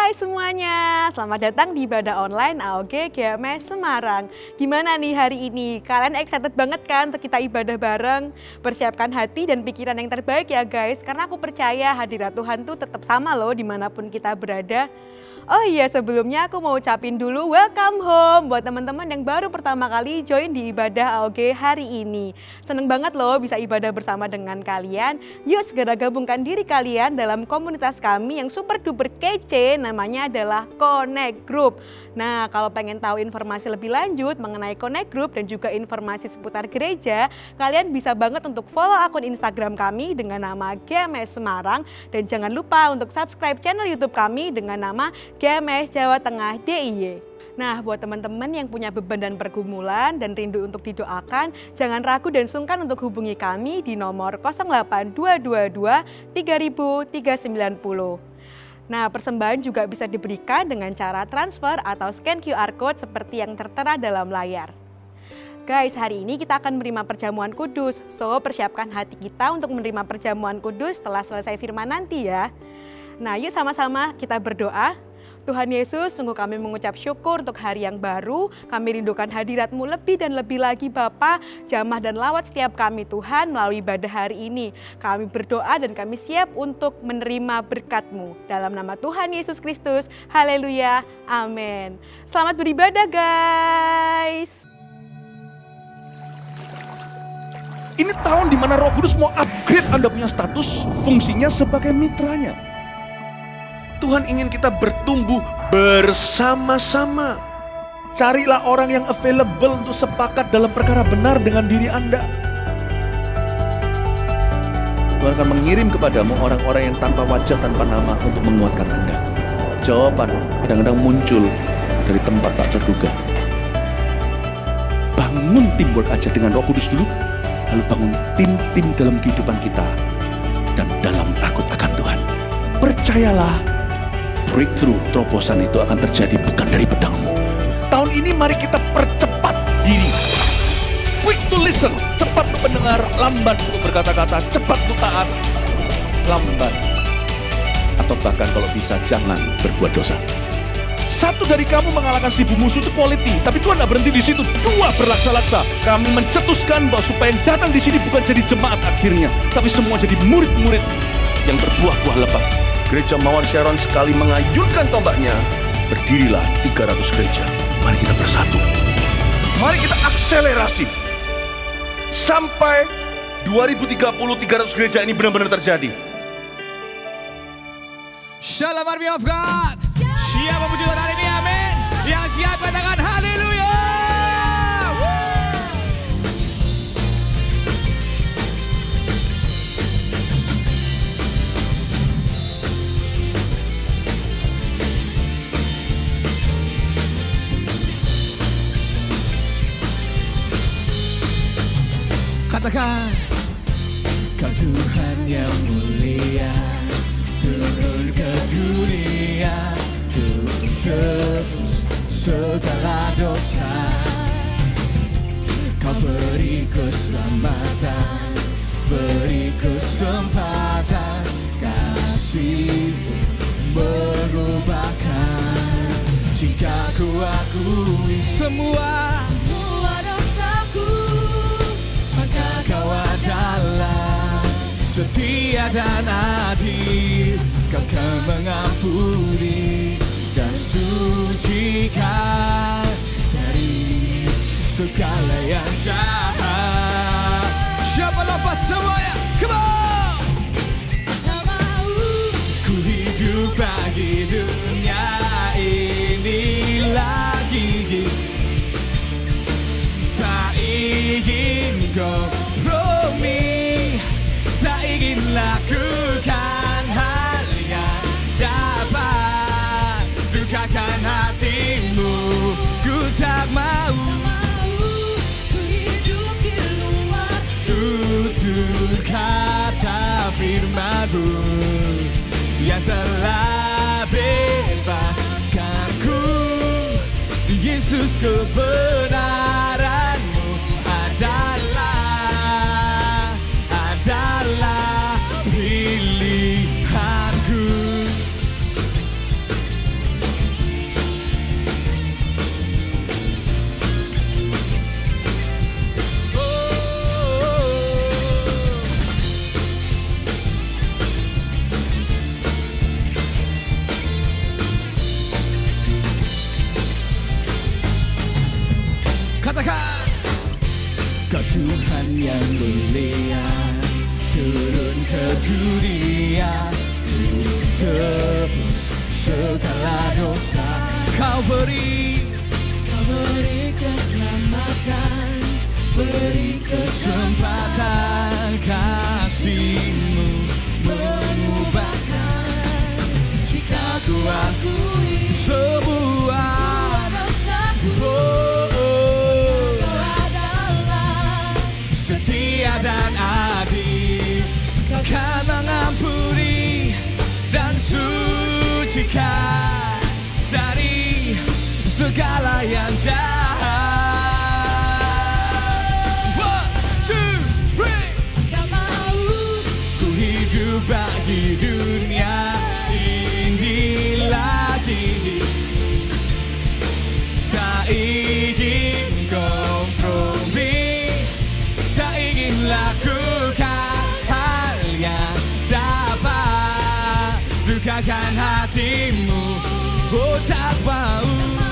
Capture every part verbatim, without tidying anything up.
Hai semuanya, selamat datang di ibadah online A O G G M S Semarang. Gimana nih hari ini? Kalian excited banget kan untuk kita ibadah bareng? Persiapkan hati dan pikiran yang terbaik ya guys, karena aku percaya hadirat Tuhan tuh tetap sama loh dimanapun kita berada. Oh iya, sebelumnya aku mau ucapin dulu welcome home buat teman-teman yang baru pertama kali join di ibadah A O G hari ini. Seneng banget loh bisa ibadah bersama dengan kalian. Yuk segera gabungkan diri kalian dalam komunitas kami yang super duper kece, namanya adalah Connect Group. Nah, kalau pengen tahu informasi lebih lanjut mengenai Connect Group dan juga informasi seputar gereja, kalian bisa banget untuk follow akun Instagram kami dengan nama G M S Semarang, dan jangan lupa untuk subscribe channel YouTube kami dengan nama G M S Jawa Tengah D I Y. Nah, buat teman-teman yang punya beban dan pergumulan dan rindu untuk didoakan, jangan ragu dan sungkan untuk hubungi kami di nomor nol delapan dua dua dua tiga nol nol tiga sembilan nol. Nah, persembahan juga bisa diberikan dengan cara transfer atau scan Q R code seperti yang tertera dalam layar. Guys, hari ini kita akan menerima perjamuan kudus, so persiapkan hati kita untuk menerima perjamuan kudus setelah selesai firman nanti ya. Nah, yuk sama-sama kita berdoa. Tuhan Yesus, sungguh kami mengucap syukur untuk hari yang baru. Kami rindukan hadirat-Mu lebih dan lebih lagi Bapa. Jamah dan lawat setiap kami Tuhan melalui ibadah hari ini. Kami berdoa dan kami siap untuk menerima berkat-Mu. Dalam nama Tuhan Yesus Kristus, haleluya, amin. Selamat beribadah guys. Ini tahun di mana Roh Kudus mau upgrade Anda punya status, fungsinya sebagai mitranya. Tuhan ingin kita bertumbuh bersama-sama. Carilah orang yang available untuk sepakat dalam perkara benar dengan diri Anda. Tuhan akan mengirim kepadamu orang-orang yang tanpa wajah, tanpa nama untuk menguatkan Anda. Jawaban kadang-kadang muncul dari tempat tak terduga. Bangun teamwork aja dengan Roh Kudus dulu, lalu bangun tim-tim dalam kehidupan kita dan dalam takut akan Tuhan. Percayalah, breakthrough, terobosan itu akan terjadi bukan dari pedangmu. Tahun ini mari kita percepat diri. Quick to listen, cepat untuk mendengar, lambat untuk berkata-kata, cepat untuk taat, lambat. Atau bahkan kalau bisa jangan berbuat dosa. Satu dari kamu mengalahkan seribu musuh itu quality, tapi Tuhan tidak berhenti di situ. Dua berlaksa-laksa. Kami mencetuskan bahwa supaya yang datang di sini bukan jadi jemaat akhirnya, tapi semua jadi murid-murid yang berbuah-buah lebat. Gereja Mawar Sharon sekali mengayunkan tombaknya, berdirilah tiga ratus gereja. Mari kita bersatu. Mari kita akselerasi. Sampai dua ribu tiga puluh tiga ratus gereja ini benar-benar terjadi. Shalom Army of God. Siapa puji Tuhan hari ini, amin. Yang siap katakan haleluya. Katakan, Kau Tuhan yang mulia, turun ke dunia untuk tebus segala dosa. Kau beri keselamatan, beri kesempatan, kasih mengubahkan. Jika ku akui semua Kau adalah setia dan adil. Kau akan mengampuni dan sucikan dari segala yang jahat. Siapa lompat semuanya? Come on! Tak mau ku hidup bagi dunia ini lagi. Tak ingin kompromi, tak ingin lakukan hal yang dapat dukakan hatimu. Ku tak mau ku hidup di luar tutur kata firman-Mu yang telah bebaskanku. Yesus, kebenaran-Mu adalah adalah pilihanku. katakan. Kau Tuhan yang mulia, turun ke dunia, turun tebus segala dosa. Kau beri, kau beri keselamatan, beri kesempatan, kasih-Mu mengubahkan. Jika ku akui sebuah dosaku, oh, oh, Kau adalah setia dan adil. Kau kan mengampuni dan sucikan dari segala yang jahat. One, two, three. Kau mau ku hidup bagi dunia ini lagi. Tak ingin kompromi, tak ingin lakukan hal yang dapat dukakan hatimu. Oh, tak mau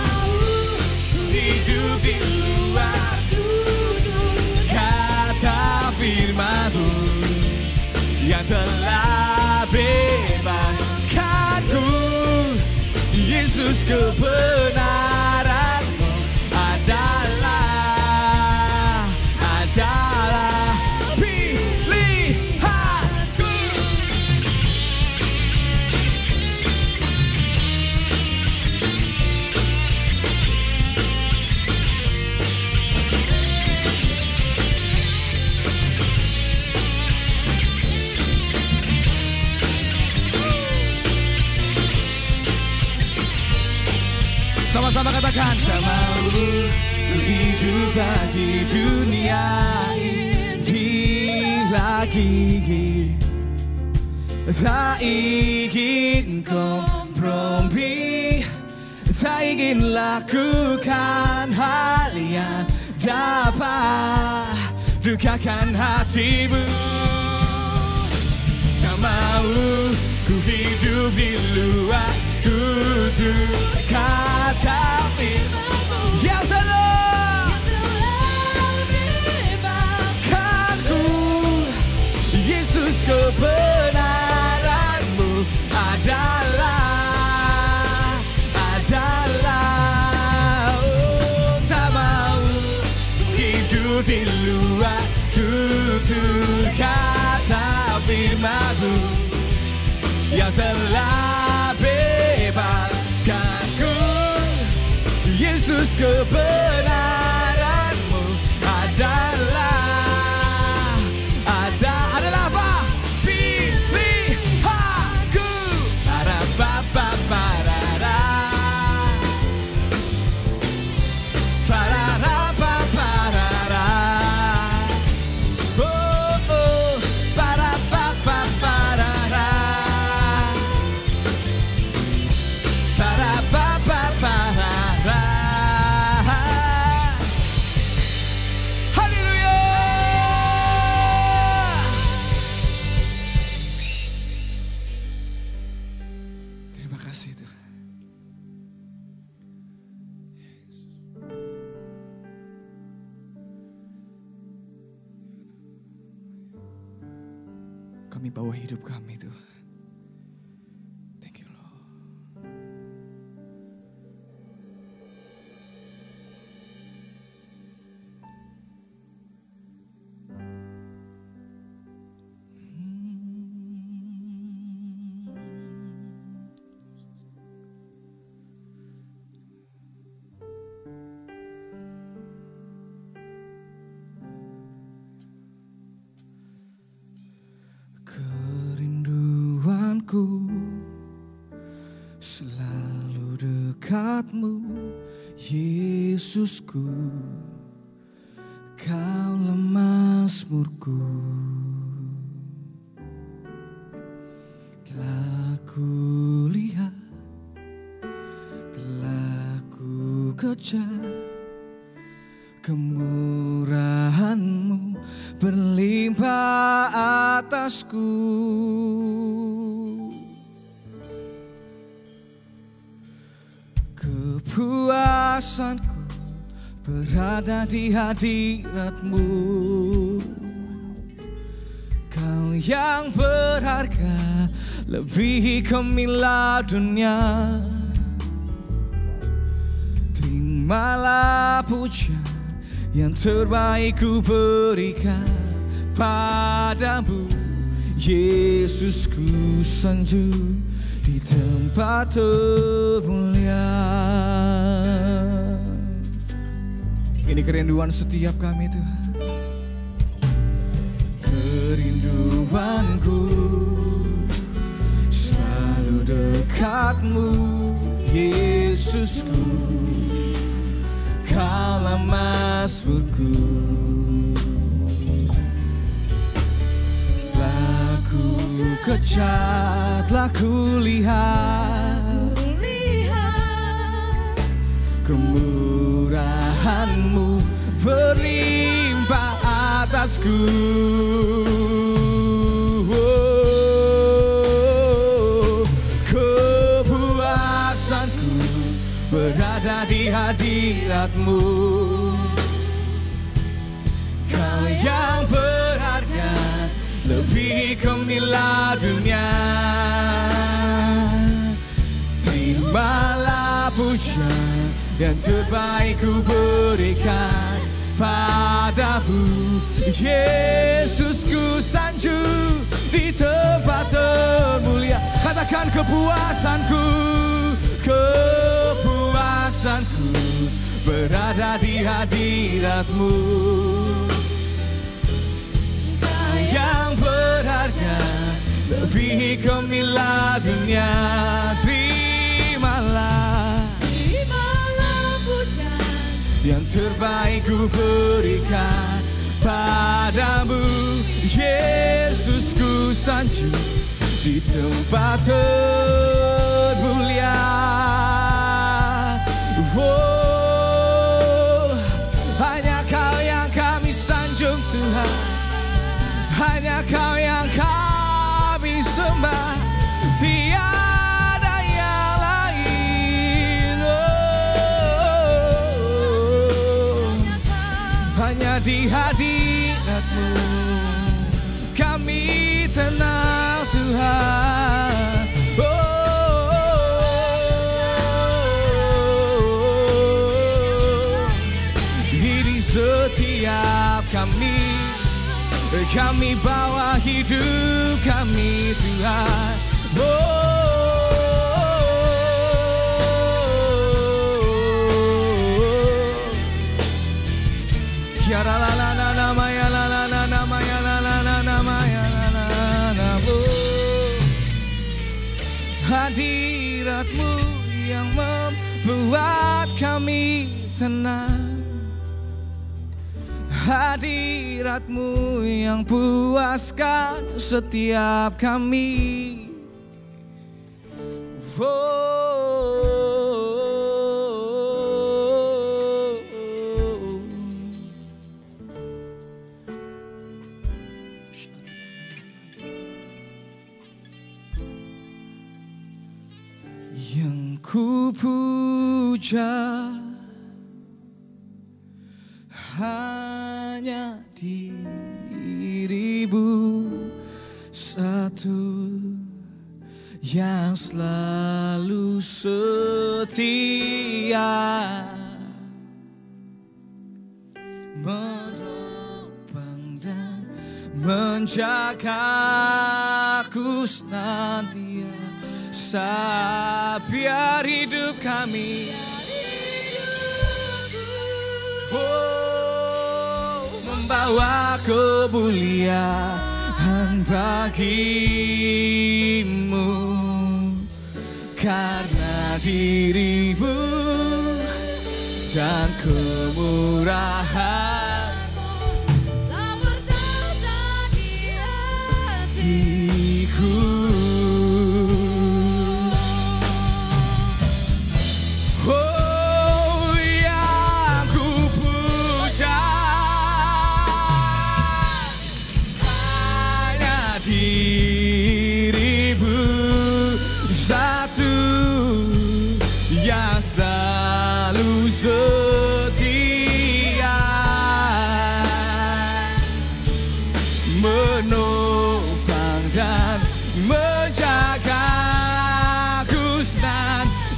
hidup di luar kata firman-Mu yang telah bebaskanku. Yesus, kebenaran-Mu adalah adalah pilihanku. Sama-sama katakan, tak mau ku hidup bagi dunia ini lagi. Tak ingin kompromi, tak ingin lakukan hal yang dapat dukakan hatimu. Tak mau ku hidup di luar tutur kata firman-Mu yang telah bebaskanku. Yesus, kebenaran-Mu adalah adalah oh, tak mau hidup di luar tutur kata firman-Mu yang telah bebaskanku. Yesus, kebenaran-Mu adalah ada adalah apa? Pilihanku. Para bapa parara, para rapa parara, oh oh, para bapa parara, para bapa parara. Haleluya. Terima kasih Tuhan. Kami bawa hidup kami Tuhan. Thank you Lord. Kerinduanku selalu dekat-Mu, Yesusku. Kau lemazmurku, telah ku lihat, telah ku kejar kemurahan-Mu berlimpah atasku. Kepuasanku berada di hadirat-Mu. Kau yang berharga lebih gemilang dunia. Terimalah pujian yang terbaik ku berikan padamu, Yesus. Ku sanjung di tempat termulia. Ini kerinduan setiap kami Tuhan. Kerinduanku selalu dekat-Mu, Yesusku. Kaulah mazmurku. Laku kejar, laku lihat kemurahan-Mu berlimpah atasku. Oh, kepuasanku berada di hadirat-Mu. Kau yang berharga lebih gemilang dunia. Terimalah pujian yang terbaik ku berikan padamu, Yesus. Ku sanjung di tempat termulia. Katakan kepuasanku, kepuasanku berada di hadirat-Mu. Kau yang berharga lebih gemilang dunia. Terimalah, terimalah pujian yang terbaik ku berikan padamu, Yesus. Ku sanjung di tempat termulia. Oh, hanya Kau yang kami sanjung Tuhan, hanya Kau yang kami sembah, tiada yang lain. Oh, hanya di hadirat-Mu kami tenang Tuhan. Oh, ini setiap kami, kami bawa hidup kami Tuhan. Oh, ya la la la la la ma ya la la la la ma ya la la la la ma ya la la la. Hadirat-Mu yang membuat kami tenang. Hadirat-Mu yang puaskan setiap kami. Oh, yang ku puja hanya diri-Mu satu yang selalu setia, menopang dan menjagaku senantiasa, biar hidup kami oh, membawa kemuliaan bagi-Mu. Karena diri-Mu dan kemurahan telah bertata di hatiku. Oh, yang ku puja hanya diri-Mu satu yang selalu setia,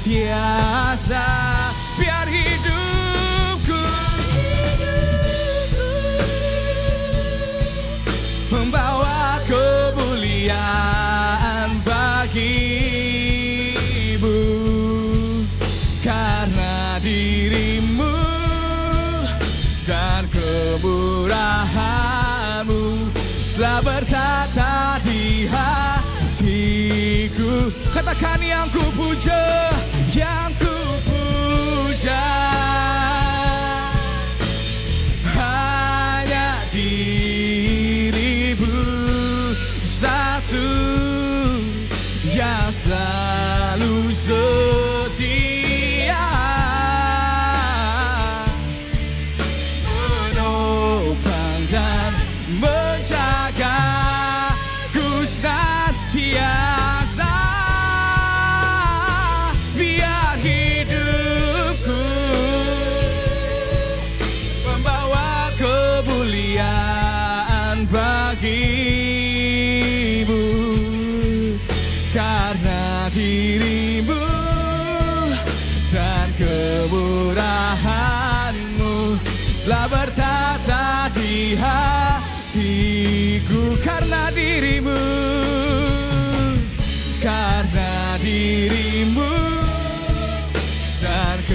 senantiasa. Biar hidupku membawa kemuliaan bagimu, karena dirimu dan kemurahanmu telah bertata di hatiku. Katakan yang ku puja, yang ku puja hanya dirimu satu yang selalu setia, menopang dan menjaga ku senantiasa. Biar hidupku membawa kemuliaan bagimu, karena dirimu dan kemurahanmu telah bertata di hatiku. Karena dirimu, karena dirimu dan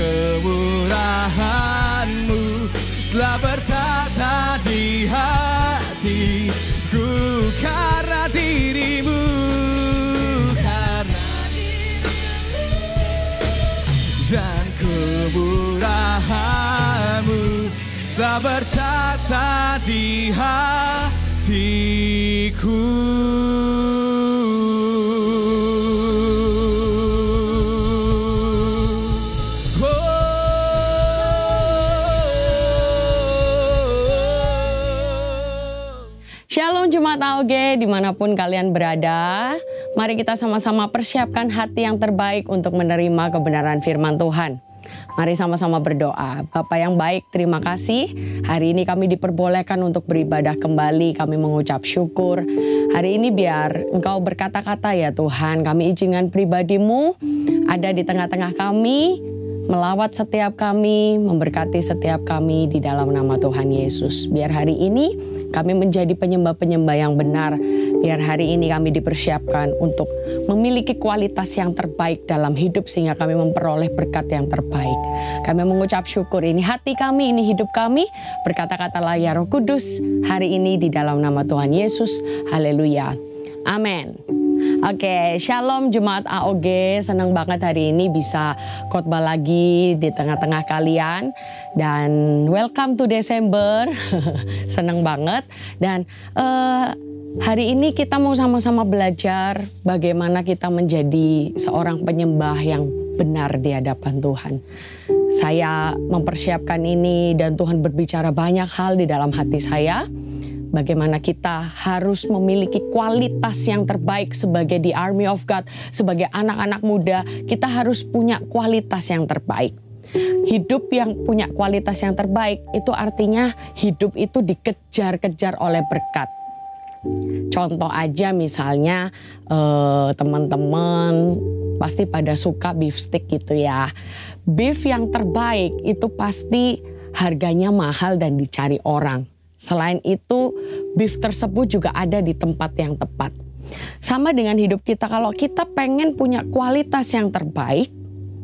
kemurahanmu telah bertata di hatiku. Karena dirimu, karena dan kemurahanmu telah bertata di hatiku. Shalom Jemaat A O G dimanapun kalian berada. Mari kita sama-sama persiapkan hati yang terbaik untuk menerima kebenaran firman Tuhan. Mari sama-sama berdoa. Bapa yang baik, terima kasih. Hari ini kami diperbolehkan untuk beribadah kembali. Kami mengucap syukur. Hari ini biar Engkau berkata-kata ya Tuhan. Kami izinkan pribadi-Mu ada di tengah-tengah kami, melawat setiap kami, memberkati setiap kami di dalam nama Tuhan Yesus. Biar hari ini kami menjadi penyembah-penyembah yang benar. Biar hari ini kami dipersiapkan untuk memiliki kualitas yang terbaik dalam hidup sehingga kami memperoleh berkat yang terbaik. Kami mengucap syukur, ini hati kami, ini hidup kami. Berkata-katalah ya Roh Kudus hari ini di dalam nama Tuhan Yesus. Haleluya. Amin. Oke, shalom Jemaat A O G. Senang banget hari ini bisa khotbah lagi di tengah-tengah kalian. Dan welcome to Desember. Senang banget. Dan uh, hari ini kita mau sama-sama belajar bagaimana kita menjadi seorang penyembah yang benar di hadapan Tuhan. Saya mempersiapkan ini dan Tuhan berbicara banyak hal di dalam hati saya. Bagaimana kita harus memiliki kualitas yang terbaik sebagai the army of God, sebagai anak-anak muda, kita harus punya kualitas yang terbaik. Hidup yang punya kualitas yang terbaik itu artinya hidup itu dikejar-kejar oleh berkat. Contoh aja misalnya eh, teman-teman pasti pada suka beef stick gitu ya. Beef yang terbaik itu pasti harganya mahal dan dicari orang. Selain itu, beef tersebut juga ada di tempat yang tepat. Sama dengan hidup kita, kalau kita pengen punya kualitas yang terbaik,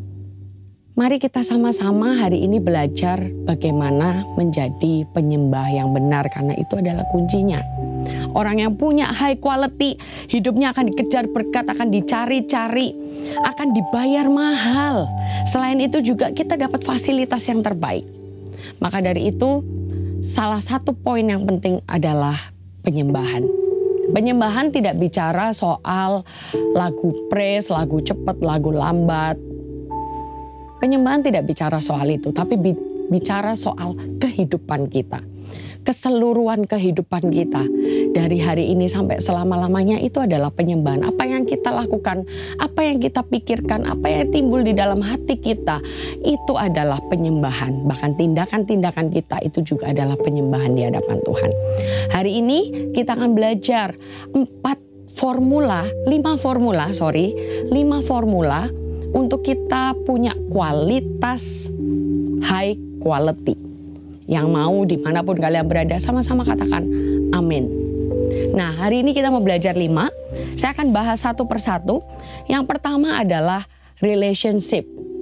mari kita sama-sama hari ini belajar bagaimana menjadi penyembah yang benar, karena itu adalah kuncinya. Orang yang punya high quality, hidupnya akan dikejar berkat, akan dicari-cari, akan dibayar mahal. Selain itu juga kita dapat fasilitas yang terbaik. Maka dari itu, salah satu poin yang penting adalah penyembahan. Penyembahan tidak bicara soal lagu praise, lagu cepat, lagu lambat. Penyembahan tidak bicara soal itu, tapi bicara soal kehidupan kita. Keseluruhan kehidupan kita dari hari ini sampai selama-lamanya itu adalah penyembahan. Apa yang kita lakukan, apa yang kita pikirkan, apa yang timbul di dalam hati kita, itu adalah penyembahan. Bahkan tindakan-tindakan kita itu juga adalah penyembahan di hadapan Tuhan. Hari ini kita akan belajar empat formula, lima formula, sorry, lima formula untuk kita punya kualitas high quality. Yang mau dimanapun kalian berada, sama-sama katakan amin. Nah, hari ini kita mau belajar lima. Saya akan bahas satu persatu. Yang pertama adalah relationship.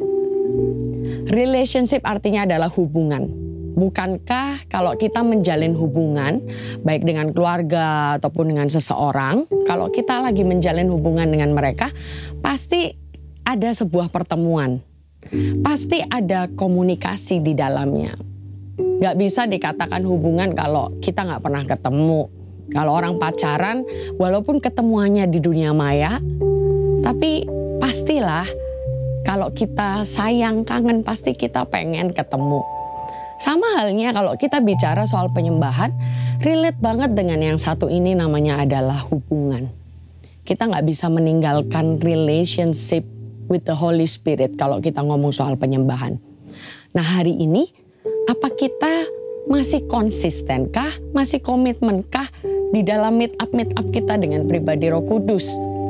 Relationship artinya adalah hubungan. Bukankah kalau kita menjalin hubungan, baik dengan keluarga ataupun dengan seseorang, kalau kita lagi menjalin hubungan dengan mereka, pasti ada sebuah pertemuan. Pasti ada komunikasi di dalamnya. Gak bisa dikatakan hubungan kalau kita gak pernah ketemu. Kalau orang pacaran, walaupun ketemuannya di dunia maya, tapi pastilah kalau kita sayang, kangen, pasti kita pengen ketemu. Sama halnya kalau kita bicara soal penyembahan, relate banget dengan yang satu ini, namanya adalah hubungan. Kita gak bisa meninggalkan relationship with the Holy Spirit kalau kita ngomong soal penyembahan. Nah, hari ini apa kita masih konsistenkah, masih komitmenkah di dalam meet up meet up kita dengan pribadi Roh Kudus?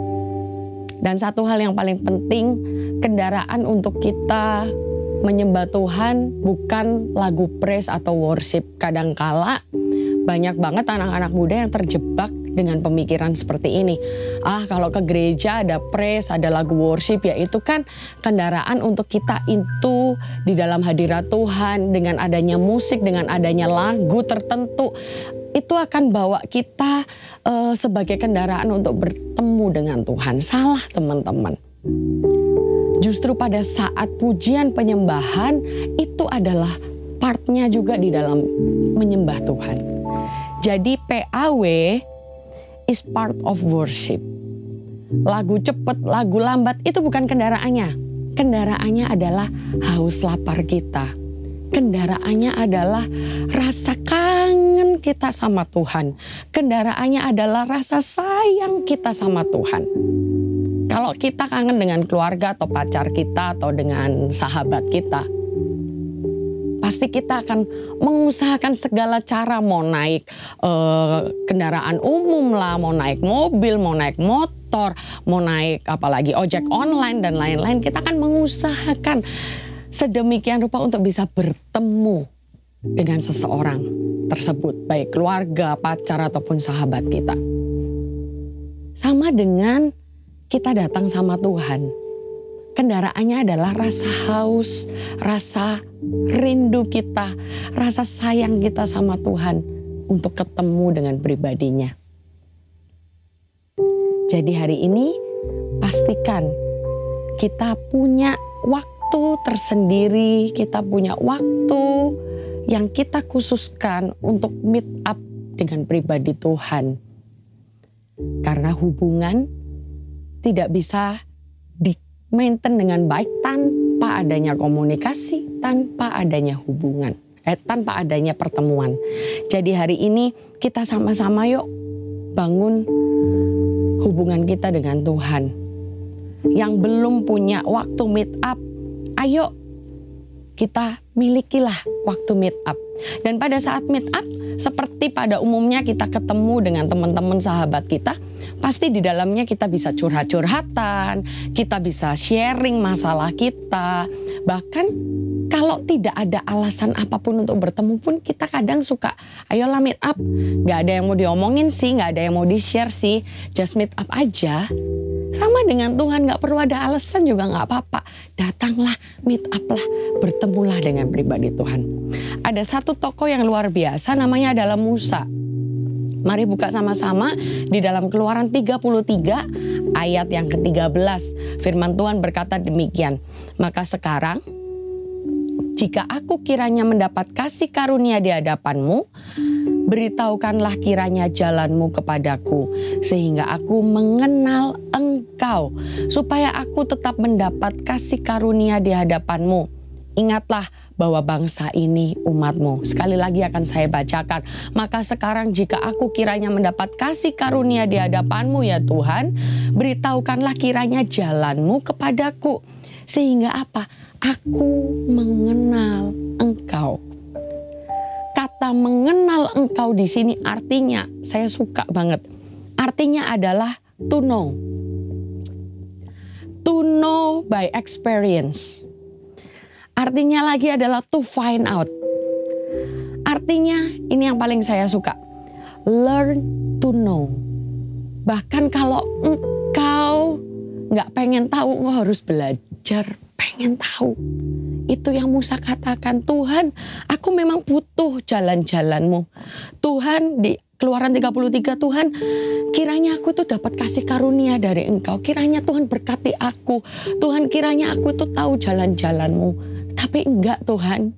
Dan satu hal yang paling penting, kendaraan untuk kita menyembah Tuhan bukan lagu praise atau worship. Kadangkala banyak banget anak-anak muda yang terjebak dengan pemikiran seperti ini. Ah, kalau ke gereja ada praise, ada lagu worship, ya itu kan kendaraan untuk kita into di dalam hadirat Tuhan. Dengan adanya musik, dengan adanya lagu tertentu, itu akan bawa kita uh, sebagai kendaraan untuk bertemu dengan Tuhan. Salah, teman-teman. Justru pada saat pujian penyembahan, itu adalah partnya juga di dalam menyembah Tuhan. Jadi P A W is part of worship. Lagu cepat, lagu lambat itu bukan kendaraannya. Kendaraannya adalah haus lapar kita. Kendaraannya adalah rasa kangen kita sama Tuhan. Kendaraannya adalah rasa sayang kita sama Tuhan. Kalau kita kangen dengan keluarga atau pacar kita atau dengan sahabat kita, pasti kita akan mengusahakan segala cara, mau naik eh, kendaraan umum lah, mau naik mobil, mau naik motor, mau naik apalagi ojek online dan lain-lain. Kita akan mengusahakan sedemikian rupa untuk bisa bertemu dengan seseorang tersebut, baik keluarga, pacar ataupun sahabat kita. Sama dengan kita datang sama Tuhan. Kendaraannya adalah rasa haus, rasa rindu kita, rasa sayang kita sama Tuhan untuk ketemu dengan pribadinya. Jadi hari ini pastikan kita punya waktu tersendiri, kita punya waktu yang kita khususkan untuk meet up dengan pribadi Tuhan. Karena hubungan tidak bisa di maintain dengan baik tanpa adanya komunikasi, tanpa adanya hubungan, eh, tanpa adanya pertemuan. Jadi hari ini kita sama-sama yuk bangun hubungan kita dengan Tuhan. Yang belum punya waktu meet up, ayo kita milikilah waktu meet up. Dan pada saat meet up, seperti pada umumnya kita ketemu dengan teman-teman sahabat kita, pasti di dalamnya kita bisa curhat-curhatan, kita bisa sharing masalah kita. Bahkan kalau tidak ada alasan apapun untuk bertemu pun, kita kadang suka, ayolah meet up. Gak ada yang mau diomongin sih, gak ada yang mau di-share sih, just meet up aja. Sama dengan Tuhan, gak perlu ada alasan juga gak apa-apa. Datanglah, meet up lah, bertemulah dengan pribadi Tuhan. Ada satu tokoh yang luar biasa, namanya adalah Musa. Mari buka sama-sama di dalam Keluaran tiga puluh tiga ayat yang ke tiga belas. Firman Tuhan berkata demikian. Maka sekarang, jika aku kiranya mendapat kasih karunia di hadapanmu, beritahukanlah kiranya jalanmu kepadaku, sehingga aku mengenal engkau, supaya aku tetap mendapat kasih karunia di hadapanmu. Ingatlah bahwa bangsa ini umatmu. Sekali lagi akan saya bacakan. Maka sekarang jika aku kiranya mendapat kasih karunia di hadapanmu ya Tuhan, beritahukanlah kiranya jalanmu kepadaku. Sehingga apa? Aku mengenal engkau. Kata mengenal engkau di sini artinya, saya suka banget. Artinya adalah to know. To know by experience. Artinya lagi adalah to find out. Artinya ini yang paling saya suka. Learn to know. Bahkan kalau engkau nggak pengen tahu, engkau harus belajar pengen tahu. Itu yang Musa katakan, Tuhan, aku memang butuh jalan-jalanmu. Tuhan, di Keluaran tiga puluh tiga, Tuhan, kiranya aku tuh dapat kasih karunia dari Engkau. Kiranya Tuhan berkati aku. Tuhan, kiranya aku tuh tahu jalan-jalanmu. Tapi enggak, Tuhan.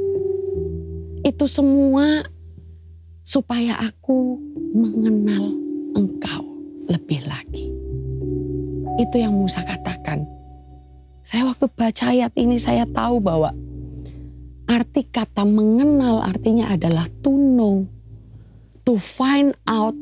Itu semua supaya aku mengenal Engkau lebih lagi. Itu yang Musa katakan. Saya waktu baca ayat ini saya tahu bahwa arti kata mengenal artinya adalah to know. To find out,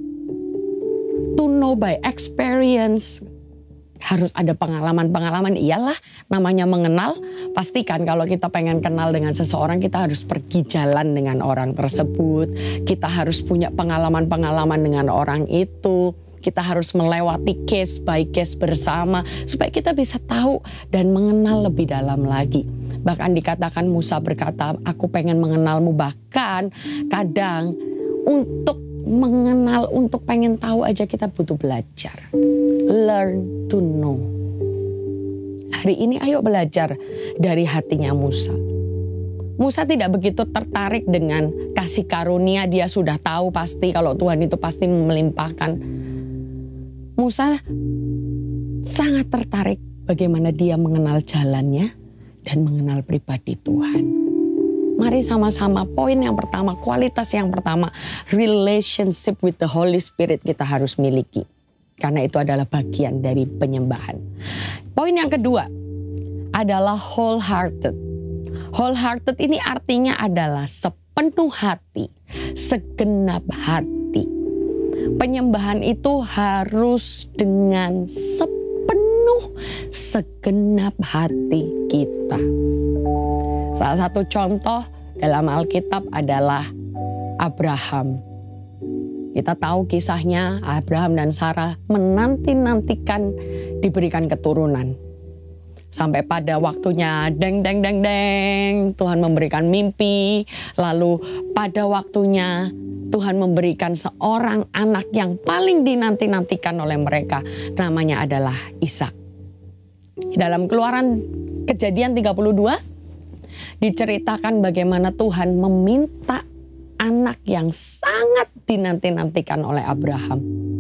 to know by experience. Harus ada pengalaman-pengalaman, iyalah namanya mengenal. Pastikan kalau kita pengen kenal dengan seseorang, kita harus pergi jalan dengan orang tersebut. Kita harus punya pengalaman-pengalaman dengan orang itu. Kita harus melewati case by case bersama, supaya kita bisa tahu dan mengenal lebih dalam lagi. Bahkan dikatakan Musa berkata, aku pengen mengenalmu. Bahkan kadang untuk mengenal, untuk pengen tahu aja kita butuh belajar. Learn to know. Hari ini ayo belajar dari hatinya Musa. Musa tidak begitu tertarik dengan kasih karunia, dia sudah tahu pasti kalau Tuhan itu pasti melimpahkan. Musa sangat tertarik bagaimana dia mengenal jalannya dan mengenal pribadi Tuhan. Mari sama-sama poin yang pertama, kualitas yang pertama, relationship with the Holy Spirit kita harus miliki. Karena itu adalah bagian dari penyembahan. Poin yang kedua adalah wholehearted. Wholehearted ini artinya adalah sepenuh hati, segenap hati. Penyembahan itu harus dengan sepenuh, segenap hati kita. Salah satu contoh dalam Alkitab adalah Abraham. Kita tahu kisahnya, Abraham dan Sarah menanti-nantikan diberikan keturunan. Sampai pada waktunya deng deng deng deng Tuhan memberikan mimpi. Lalu pada waktunya Tuhan memberikan seorang anak yang paling dinanti-nantikan oleh mereka. Namanya adalah Ishak. Dalam Keluaran Kejadian tiga puluh dua diceritakan bagaimana Tuhan meminta anak yang sangat dinanti-nantikan oleh Abraham.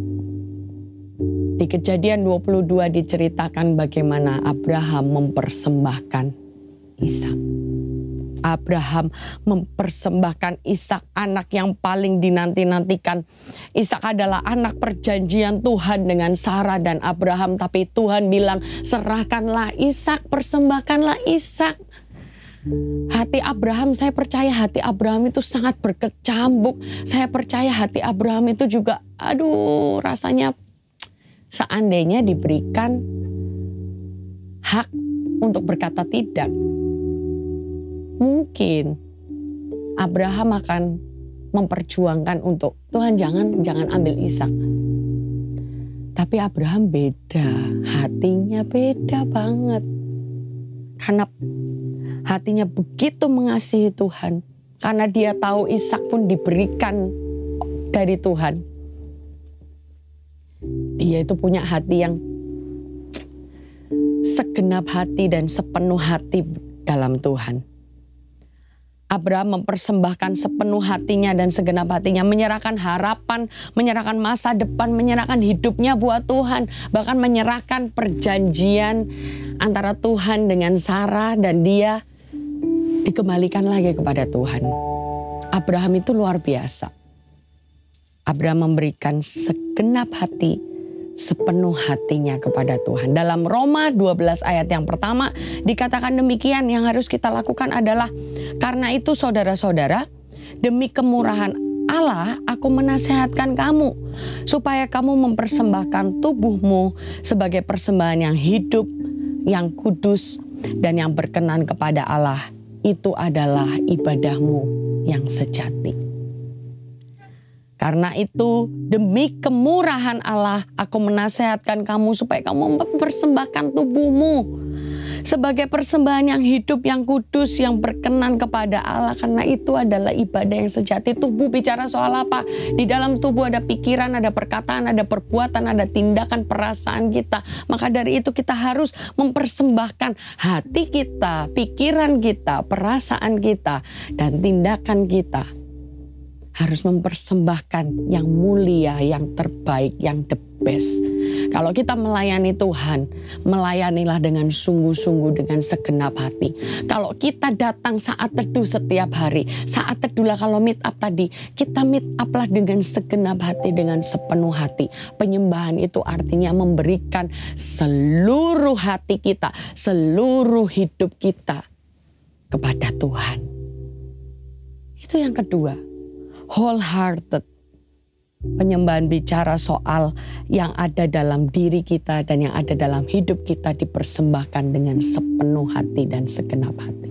Di Kejadian dua puluh dua diceritakan bagaimana Abraham mempersembahkan Ishak. Abraham mempersembahkan Ishak, anak yang paling dinanti-nantikan. Ishak adalah anak perjanjian Tuhan dengan Sarah dan Abraham. Tapi Tuhan bilang, serahkanlah Ishak, persembahkanlah Ishak. Hati Abraham, saya percaya hati Abraham itu sangat berkecambuk. Saya percaya hati Abraham itu juga, aduh rasanya seandainya diberikan hak untuk berkata tidak. Mungkin Abraham akan memperjuangkan untuk Tuhan jangan jangan ambil Ishak. Tapi Abraham beda, hatinya beda banget. Karena hatinya begitu mengasihi Tuhan. Karena dia tahu Ishak pun diberikan dari Tuhan. Dia itu punya hati yang segenap hati dan sepenuh hati dalam Tuhan. Abraham mempersembahkan sepenuh hatinya dan segenap hatinya. Menyerahkan harapan, menyerahkan masa depan, menyerahkan hidupnya buat Tuhan. Bahkan menyerahkan perjanjian antara Tuhan dengan Sarah dan dia dikembalikan lagi kepada Tuhan. Abraham itu luar biasa. Abraham memberikan segenap hati, sepenuh hatinya kepada Tuhan. Dalam Roma dua belas ayat yang pertama dikatakan demikian, yang harus kita lakukan adalah, karena itu saudara-saudara, demi kemurahan Allah aku menasehatkan kamu, supaya kamu mempersembahkan tubuhmu sebagai persembahan yang hidup, yang kudus, dan yang berkenan kepada Allah. Itu adalah ibadahmu yang sejati. Karena itu demi kemurahan Allah aku menasehatkan kamu supaya kamu mempersembahkan tubuhmu sebagai persembahan yang hidup, yang kudus, yang berkenan kepada Allah. Karena itu adalah ibadah yang sejati. Tubuh bicara soal apa? Di dalam tubuh ada pikiran, ada perkataan, ada perbuatan, ada tindakan, perasaan kita. Maka dari itu kita harus mempersembahkan hati kita, pikiran kita, perasaan kita, dan tindakan kita. Harus mempersembahkan yang mulia, yang terbaik, yang the best. Kalau kita melayani Tuhan, melayanilah dengan sungguh-sungguh, dengan segenap hati. Kalau kita datang saat teduh setiap hari, saat teduhlah kalau meet up tadi, kita meet uplah dengan segenap hati, dengan sepenuh hati. Penyembahan itu artinya memberikan seluruh hati kita, seluruh hidup kita kepada Tuhan. Itu yang kedua. Wholehearted. Penyembahan bicara soal yang ada dalam diri kita dan yang ada dalam hidup kita dipersembahkan dengan sepenuh hati dan segenap hati.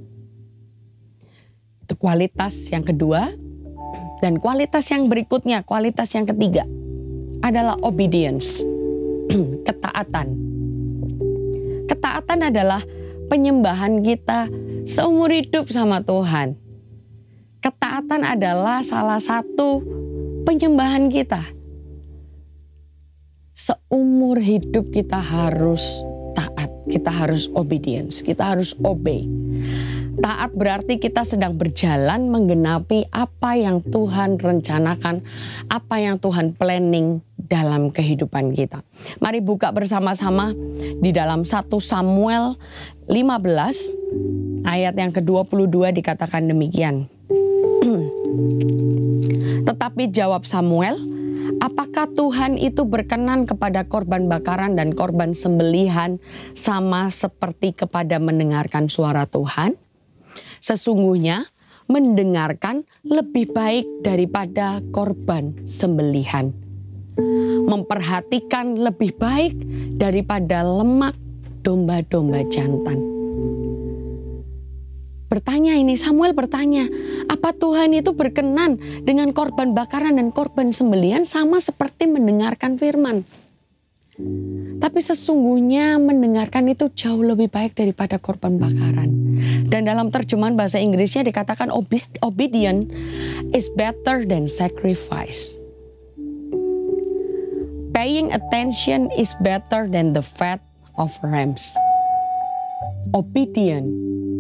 Itu kualitas yang kedua. Dan kualitas yang berikutnya, kualitas yang ketiga adalah obedience. Ketaatan. Ketaatan adalah penyembahan kita seumur hidup sama Tuhan. Ketaatan adalah salah satu penyembahan kita. Seumur hidup kita harus taat, kita harus obedience, kita harus obey. Taat berarti kita sedang berjalan menggenapi apa yang Tuhan rencanakan, apa yang Tuhan planning dalam kehidupan kita. Mari buka bersama-sama di dalam satu Samuel lima belas ayat yang ke dua puluh dua dikatakan demikian. Tetapi jawab Samuel, apakah Tuhan itu berkenan kepada korban bakaran dan korban sembelihan sama seperti kepada mendengarkan suara Tuhan? Sesungguhnya mendengarkan lebih baik daripada korban sembelihan. Memperhatikan lebih baik daripada lemak domba-domba jantan. Bertanya ini, Samuel bertanya, apa Tuhan itu berkenan dengan korban bakaran dan korban sembelihan sama seperti mendengarkan firman? Tapi sesungguhnya mendengarkan itu jauh lebih baik daripada korban bakaran. Dan dalam terjemahan bahasa Inggrisnya dikatakan obedient is better than sacrifice. Paying attention is better than the fat of rams. Obedient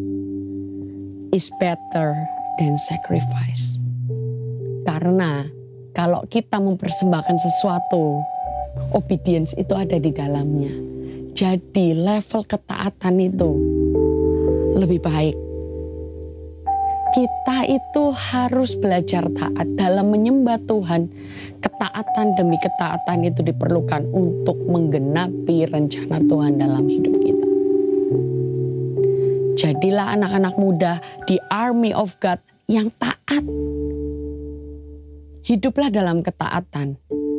is better than sacrifice. Karena kalau kita mempersembahkan sesuatu, obedience itu ada di dalamnya. Jadi level ketaatan itu lebih baik. Kita itu harus belajar taat dalam menyembah Tuhan. Ketaatan demi ketaatan itu diperlukan untuk menggenapi rencana Tuhan dalam hidup kita. Jadilah anak-anak muda di army of God yang taat. Hiduplah dalam ketaatan.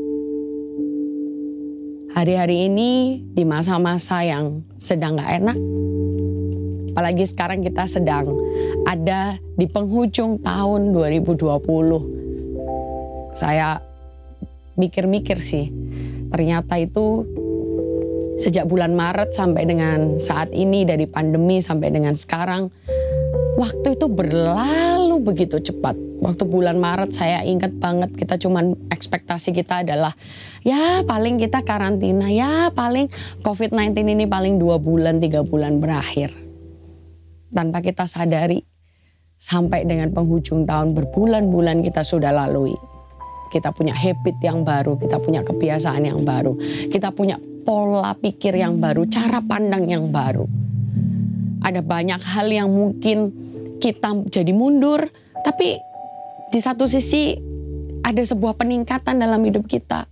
Hari-hari ini di masa-masa yang sedang gak enak, apalagi sekarang kita sedang ada di penghujung tahun dua ribu dua puluh. Saya mikir-mikir sih, ternyata itu sejak bulan Maret sampai dengan saat ini, dari pandemi sampai dengan sekarang, waktu itu berlalu begitu cepat. Waktu bulan Maret saya ingat banget, kita cuman ekspektasi kita adalah ya paling kita karantina, ya paling covid sembilan belas ini paling dua bulan, tiga bulan berakhir. Tanpa kita sadari, sampai dengan penghujung tahun berbulan-bulan kita sudah lalui. Kita punya habit yang baru, kita punya kebiasaan yang baru, kita punya pola pikir yang baru, cara pandang yang baru. Ada banyak hal yang mungkin kita jadi mundur, tapi di satu sisi ada sebuah peningkatan dalam hidup kita.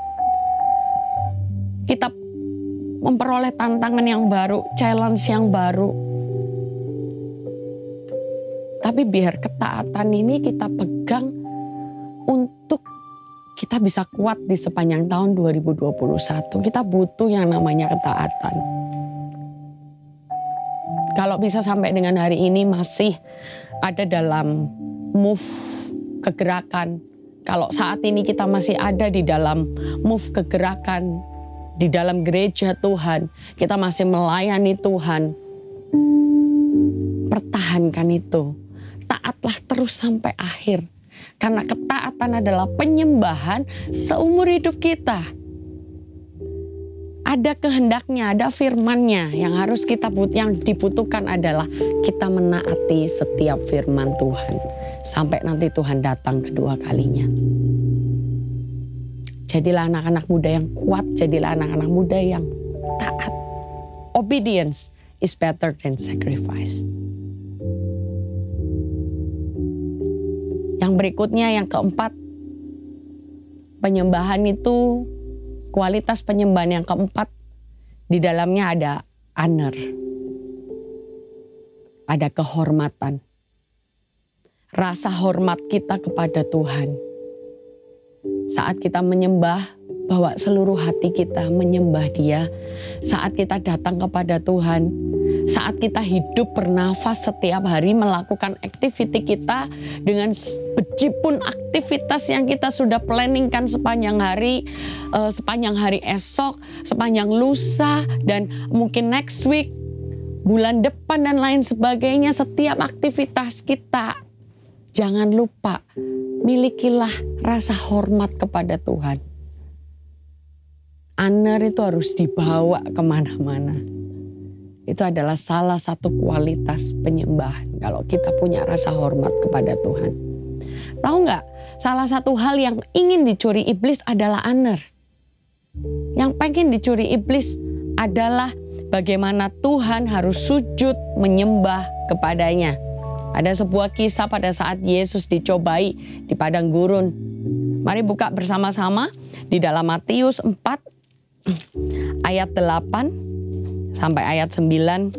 Kita memperoleh tantangan yang baru, challenge yang baru. Tapi biar ketaatan ini kita pegang untuk kita bisa kuat di sepanjang tahun dua ribu dua puluh satu. Kita butuh yang namanya ketaatan. Kalau bisa sampai dengan hari ini masih ada dalam move kegerakan, kalau saat ini kita masih ada di dalam move kegerakan, di dalam gereja Tuhan, kita masih melayani Tuhan, pertahankan itu. Taatlah terus sampai akhir. Karena ketaatan adalah penyembahan seumur hidup kita. Ada kehendaknya, ada firman-Nya yang harus kita but, yang dibutuhkan adalah kita menaati setiap firman Tuhan sampai nanti Tuhan datang kedua kalinya. Jadilah anak-anak muda yang kuat, jadilah anak-anak muda yang taat. Obedience is better than sacrifice. Yang berikutnya, yang keempat, penyembahan itu, kualitas penyembahan yang keempat, di dalamnya ada honor, ada kehormatan, rasa hormat kita kepada Tuhan. Saat kita menyembah, bawa seluruh hati kita menyembah Dia. Saat kita datang kepada Tuhan, saat kita hidup bernafas setiap hari melakukan aktiviti kita dengan bejipun aktivitas yang kita sudah planningkan sepanjang hari, uh, sepanjang hari esok, sepanjang lusa, dan mungkin next week, bulan depan dan lain sebagainya, setiap aktivitas kita, jangan lupa milikilah rasa hormat kepada Tuhan. Honor itu harus dibawa kemana-mana. Itu adalah salah satu kualitas penyembahan. Kalau kita punya rasa hormat kepada Tuhan. Tahu nggak? Salah satu hal yang ingin dicuri iblis adalah honor. Yang pengen dicuri iblis adalah bagaimana Tuhan harus sujud menyembah kepadanya. Ada sebuah kisah pada saat Yesus dicobai di padang gurun. Mari buka bersama-sama di dalam Matius empat ayat delapan sampai ayat sembilan.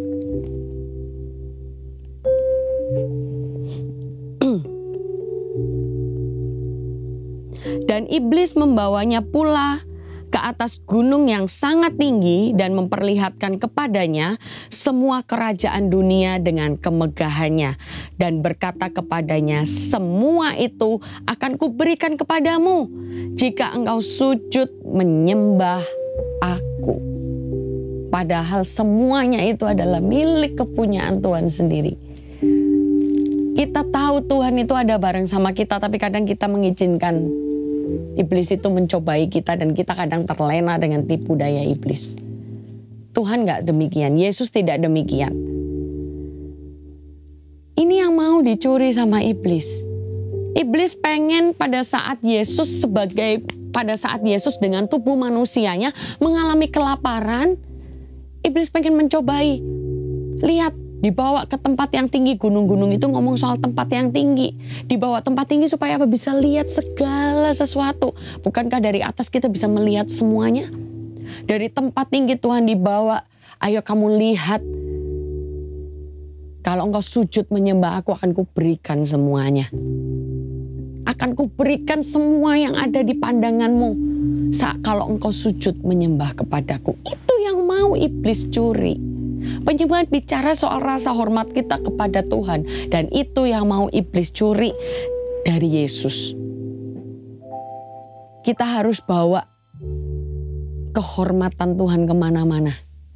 Dan iblis membawanya pula ke atas gunung yang sangat tinggi dan memperlihatkan kepadanya semua kerajaan dunia dengan kemegahannya. Dan berkata kepadanya, semua itu akan kuberikan kepadamu jika engkau sujud menyembah aku. Padahal semuanya itu adalah milik kepunyaan Tuhan sendiri. Kita tahu Tuhan itu ada bareng sama kita, tapi kadang kita mengizinkan iblis itu mencobai kita dan kita kadang terlena dengan tipu daya iblis. Tuhan gak demikian, Yesus tidak demikian. Ini yang mau dicuri sama iblis. Iblis pengen pada saat Yesus sebagai, pada saat Yesus dengan tubuh manusianya mengalami kelaparan, iblis pengen mencobai. Lihat, dibawa ke tempat yang tinggi, gunung-gunung itu ngomong soal tempat yang tinggi. Dibawa tempat tinggi supaya apa? Bisa lihat segala sesuatu. Bukankah dari atas kita bisa melihat semuanya? Dari tempat tinggi Tuhan dibawa, ayo kamu lihat. Kalau engkau sujud menyembah aku, akan kuberikan semuanya. Akan kuberikan semua yang ada di pandanganmu. Saat kalau engkau sujud menyembah kepadaku. Itu yang mau iblis curi. Penyembahan bicara soal rasa hormat kita kepada Tuhan. Dan itu yang mau iblis curi dari Yesus. Kita harus bawa kehormatan Tuhan kemana-mana.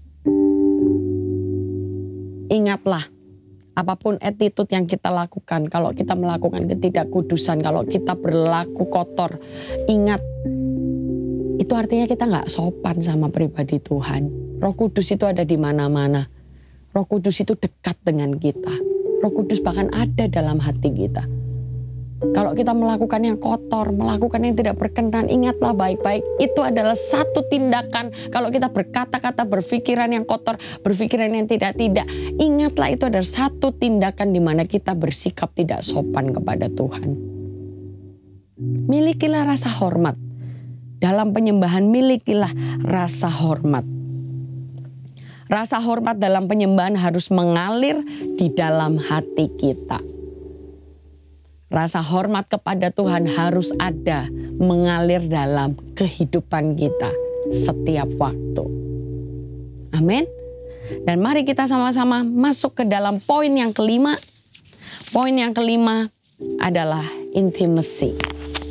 Ingatlah, apapun attitude yang kita lakukan, kalau kita melakukan ketidakkudusan, kalau kita berlaku kotor, ingat, itu artinya kita gak sopan sama pribadi Tuhan. Roh Kudus itu ada di mana-mana. Roh Kudus itu dekat dengan kita. Roh Kudus bahkan ada dalam hati kita. Kalau kita melakukan yang kotor, melakukan yang tidak berkenan, ingatlah baik-baik. Itu adalah satu tindakan. Kalau kita berkata-kata, berpikiran yang kotor, berpikiran yang tidak-tidak. Ingatlah itu adalah satu tindakan di mana kita bersikap tidak sopan kepada Tuhan. Milikilah rasa hormat. Dalam penyembahan milikilah rasa hormat. Rasa hormat dalam penyembahan harus mengalir di dalam hati kita. Rasa hormat kepada Tuhan harus ada, mengalir dalam kehidupan kita setiap waktu. Amin. Dan mari kita sama-sama masuk ke dalam poin yang kelima. Poin yang kelima adalah intimacy.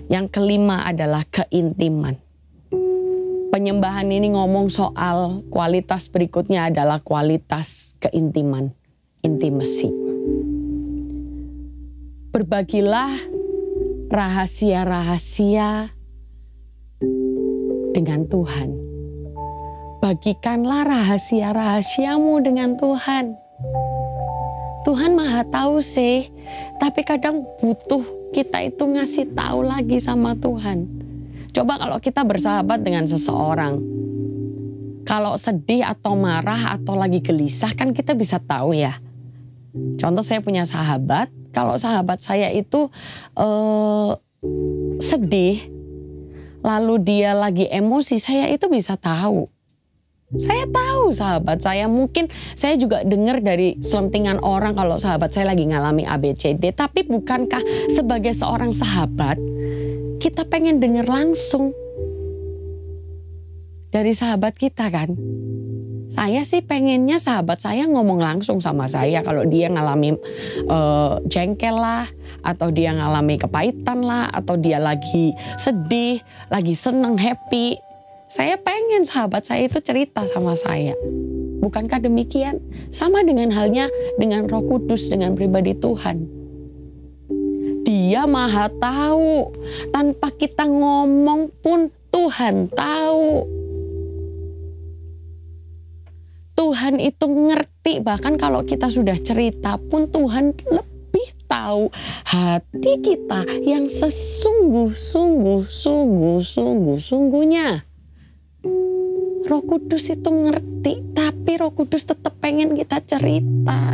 Yang kelima adalah keintiman. Penyembahan ini ngomong soal kualitas berikutnya adalah kualitas keintiman, intimacy. Berbagilah rahasia-rahasia dengan Tuhan. Bagikanlah rahasia-rahasiamu dengan Tuhan. Tuhan Maha tahu sih, tapi kadang butuh kita itu ngasih tahu lagi sama Tuhan. Coba kalau kita bersahabat dengan seseorang, kalau sedih atau marah atau lagi gelisah kan kita bisa tahu ya. Contoh saya punya sahabat, kalau sahabat saya itu eh, sedih, lalu dia lagi emosi, saya itu bisa tahu. Saya tahu sahabat saya, mungkin saya juga dengar dari selentingan orang kalau sahabat saya lagi ngalami A B C D. Tapi bukankah sebagai seorang sahabat, kita pengen dengar langsung dari sahabat kita kan? Saya sih pengennya sahabat saya ngomong langsung sama saya kalau dia ngalami uh, jengkel lah, atau dia ngalami kepahitan lah, atau dia lagi sedih, lagi seneng, happy. Saya pengen sahabat saya itu cerita sama saya. Bukankah demikian? Sama dengan halnya dengan Roh Kudus, dengan pribadi Tuhan. Dia Maha tahu. Tanpa kita ngomong pun Tuhan tahu. Tuhan itu ngerti, bahkan kalau kita sudah cerita pun Tuhan lebih tahu hati kita yang sesungguh-sungguh, sungguh-sungguh, sungguhnya. Roh Kudus itu ngerti, tapi Roh Kudus tetap pengen kita cerita.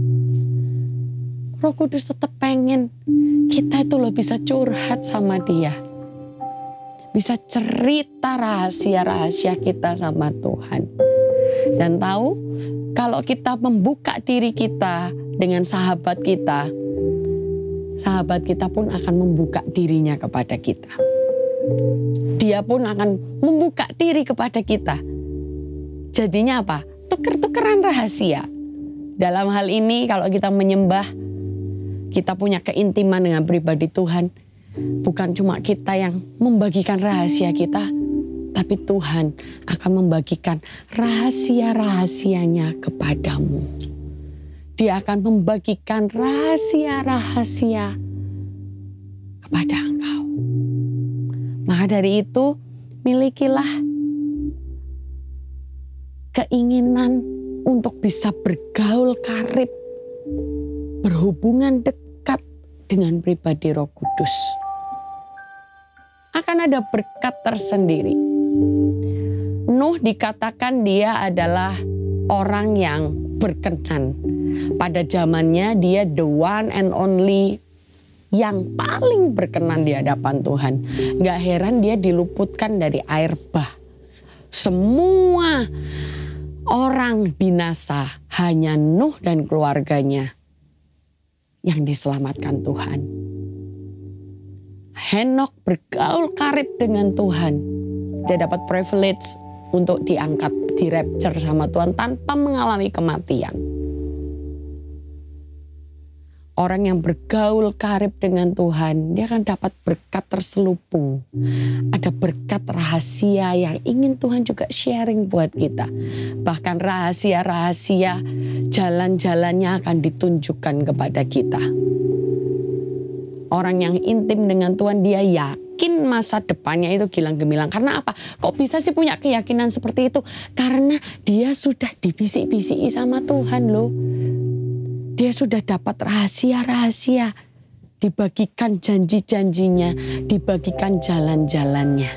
Roh Kudus tetap pengen kita itu loh bisa curhat sama dia. Bisa cerita rahasia-rahasia kita sama Tuhan. Dan tahu, kalau kita membuka diri kita dengan sahabat kita, sahabat kita pun akan membuka dirinya kepada kita. Dia pun akan membuka diri kepada kita. Jadinya apa? Tuker-tukeran rahasia. Dalam hal ini kalau kita menyembah, kita punya keintiman dengan pribadi Tuhan. Bukan cuma kita yang membagikan rahasia kita, tapi Tuhan akan membagikan rahasia-rahasianya kepadamu. Dia akan membagikan rahasia-rahasia kepada engkau. Maka dari itu, milikilah keinginan untuk bisa bergaul karib, berhubungan dekat dengan pribadi Roh Kudus. Akan ada berkat tersendiri. Nuh dikatakan dia adalah orang yang berkenan. Pada zamannya dia the one and only yang paling berkenan di hadapan Tuhan. Gak heran dia diluputkan dari air bah. Semua orang binasa, hanya Nuh dan keluarganya yang diselamatkan Tuhan. Henok bergaul karib dengan Tuhan. Dia dapat privilege untuk diangkat, di rapture sama Tuhan tanpa mengalami kematian. Orang yang bergaul karib dengan Tuhan, dia akan dapat berkat terselubung. Ada berkat rahasia yang ingin Tuhan juga sharing buat kita. Bahkan rahasia-rahasia jalan-jalannya akan ditunjukkan kepada kita. Orang yang intim dengan Tuhan, dia yakin masa depannya itu gilang gemilang. Karena apa? Kok bisa sih punya keyakinan seperti itu? Karena dia sudah dibisik-bisiki sama Tuhan loh. Dia sudah dapat rahasia-rahasia, dibagikan janji-janjinya, dibagikan jalan-jalannya.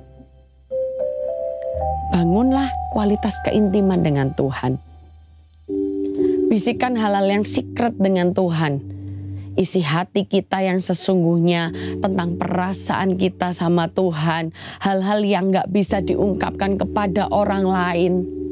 Bangunlah kualitas keintiman dengan Tuhan. Bisikan hal-hal yang secret dengan Tuhan. Isi hati kita yang sesungguhnya tentang perasaan kita sama Tuhan. Hal-hal yang gak bisa diungkapkan kepada orang lain.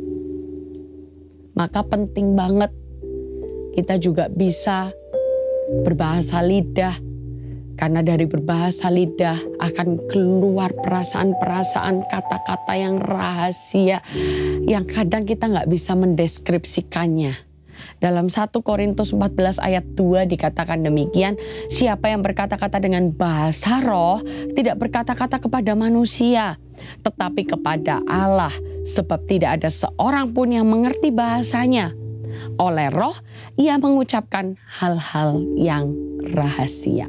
Maka penting banget kita juga bisa berbahasa lidah. Karena dari berbahasa lidah akan keluar perasaan-perasaan, kata-kata yang rahasia. Yang kadang kita gak bisa mendeskripsikannya. Dalam satu Korintus empat belas ayat dua dikatakan demikian, siapa yang berkata-kata dengan bahasa roh tidak berkata-kata kepada manusia, tetapi kepada Allah, sebab tidak ada seorang pun yang mengerti bahasanya. Oleh roh ia mengucapkan hal-hal yang rahasia.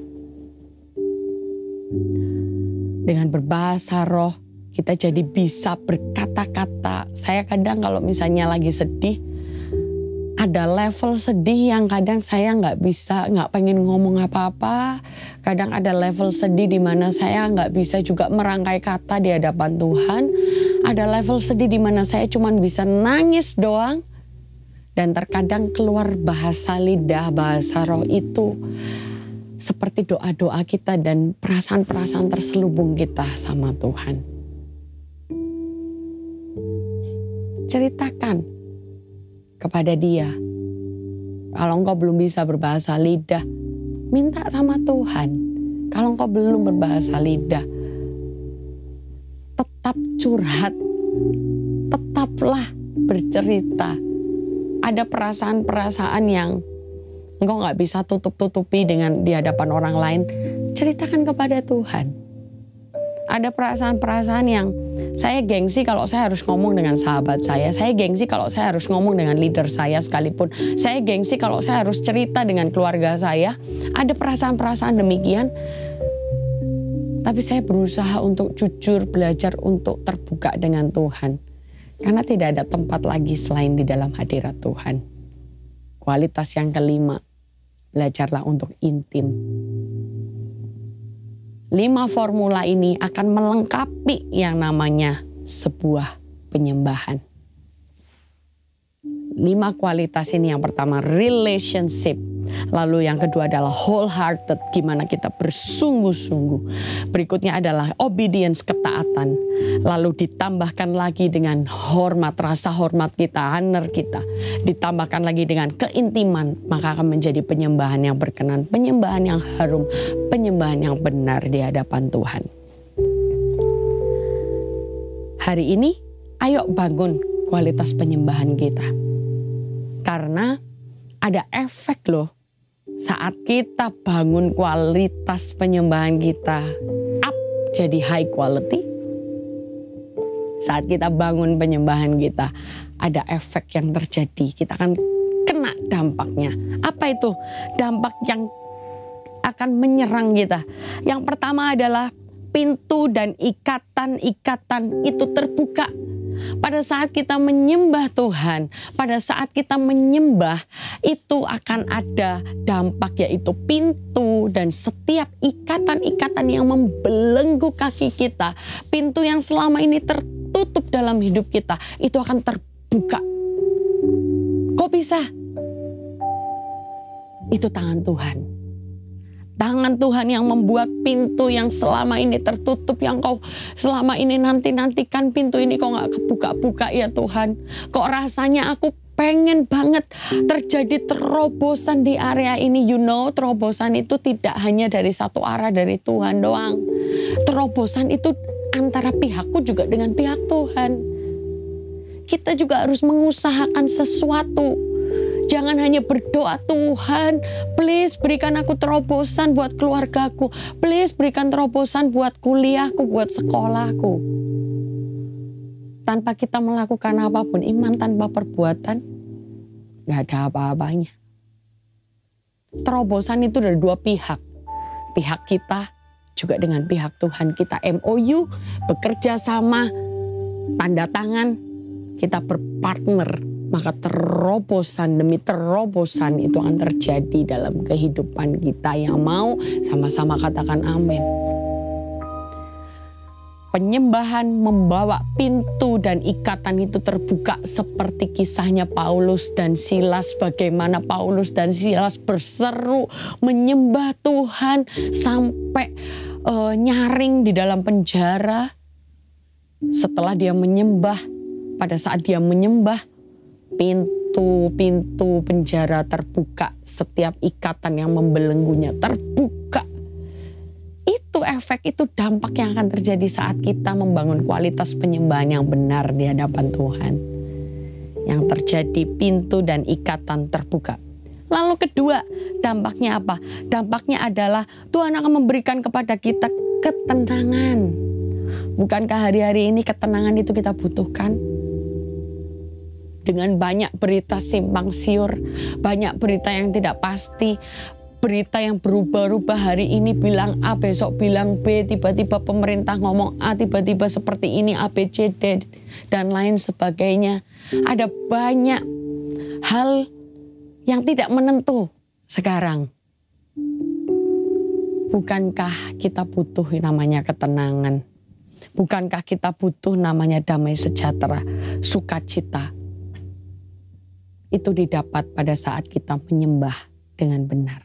Dengan berbahasa roh kita jadi bisa berkata-kata. Saya kadang kalau misalnya lagi sedih, ada level sedih yang kadang saya nggak bisa, nggak pengen ngomong apa-apa. Kadang ada level sedih di mana saya nggak bisa juga merangkai kata di hadapan Tuhan. Ada level sedih di mana saya cuma bisa nangis doang. Dan terkadang keluar bahasa lidah, bahasa roh itu seperti doa-doa kita dan perasaan-perasaan terselubung kita sama Tuhan. Ceritakan kepada dia. Kalau engkau belum bisa berbahasa lidah, minta sama Tuhan. Kalau engkau belum berbahasa lidah, tetap curhat. Tetaplah bercerita. Ada perasaan-perasaan yang engkau gak bisa tutup-tutupi dengan di hadapan orang lain. Ceritakan kepada Tuhan. Ada perasaan-perasaan yang saya gengsi kalau saya harus ngomong dengan sahabat saya. Saya gengsi kalau saya harus ngomong dengan leader saya sekalipun. Saya gengsi kalau saya harus cerita dengan keluarga saya. Ada perasaan-perasaan demikian. Tapi saya berusaha untuk jujur, belajar untuk terbuka dengan Tuhan. Karena tidak ada tempat lagi selain di dalam hadirat Tuhan. Kualitas yang kelima, belajarlah untuk intim. Lima formula ini akan melengkapi yang namanya sebuah penyembahan. Lima kualitas ini, yang pertama relationship. Lalu yang kedua adalah wholehearted, gimana kita bersungguh-sungguh. Berikutnya adalah obedience, ketaatan. Lalu ditambahkan lagi dengan hormat, rasa hormat kita, honor kita. Ditambahkan lagi dengan keintiman, maka akan menjadi penyembahan yang berkenan, penyembahan yang harum, penyembahan yang benar di hadapan Tuhan. Hari ini, ayo bangun kualitas penyembahan kita. Karena ada efek loh. Saat kita bangun kualitas penyembahan kita up jadi high quality. Saat kita bangun penyembahan kita ada efek yang terjadi. Kita akan kena dampaknya. Apa itu? Dampak yang akan menyerang kita. Yang pertama adalah pintu dan ikatan-ikatan itu terbuka. Pada saat kita menyembah Tuhan, pada saat kita menyembah itu akan ada dampak, yaitu pintu dan setiap ikatan-ikatan yang membelenggu kaki kita, pintu yang selama ini tertutup dalam hidup kita, itu akan terbuka. Kok bisa? Itu tangan Tuhan. Tangan Tuhan yang membuat pintu yang selama ini tertutup, yang kau selama ini nanti-nantikan pintu ini kok gak kebuka-buka ya Tuhan. Kok rasanya aku pengen banget terjadi terobosan di area ini. You know, terobosan itu tidak hanya dari satu arah dari Tuhan doang. Terobosan itu antara pihakku juga dengan pihak Tuhan. Kita juga harus mengusahakan sesuatu. Jangan hanya berdoa, Tuhan, please berikan aku terobosan buat keluargaku. Please berikan terobosan buat kuliahku, buat sekolahku. Tanpa kita melakukan apapun, iman tanpa perbuatan, gak ada apa-apanya. Terobosan itu dari dua pihak. Pihak kita juga dengan pihak Tuhan. Kita M O U, bekerja sama, tanda tangan, kita berpartner. Maka terobosan demi terobosan itu akan terjadi dalam kehidupan kita. Yang mau sama-sama katakan amin. Penyembahan membawa pintu dan ikatan itu terbuka seperti kisahnya Paulus dan Silas. Bagaimana Paulus dan Silas berseru menyembah Tuhan sampai uh, nyaring di dalam penjara. Setelah dia menyembah, pada saat dia menyembah, pintu-pintu penjara terbuka, setiap ikatan yang membelenggunya terbuka. Itu efek, itu dampak yang akan terjadi saat kita membangun kualitas penyembahan yang benar di hadapan Tuhan. yang terjadi, pintu dan ikatan terbuka. Lalu kedua, dampaknya apa? Dampaknya adalah Tuhan akan memberikan kepada kita ketenangan. Bukankah hari-hari ini ketenangan itu kita butuhkan? Dengan banyak berita simpang siur, banyak berita yang tidak pasti, berita yang berubah-ubah, hari ini bilang A, besok bilang B, tiba-tiba pemerintah ngomong A, tiba-tiba seperti ini A, B, C, D, dan lain sebagainya. Ada banyak hal yang tidak menentu sekarang. Bukankah kita butuh namanya ketenangan? Bukankah kita butuh namanya damai sejahtera, sukacita? Itu didapat pada saat kita menyembah dengan benar.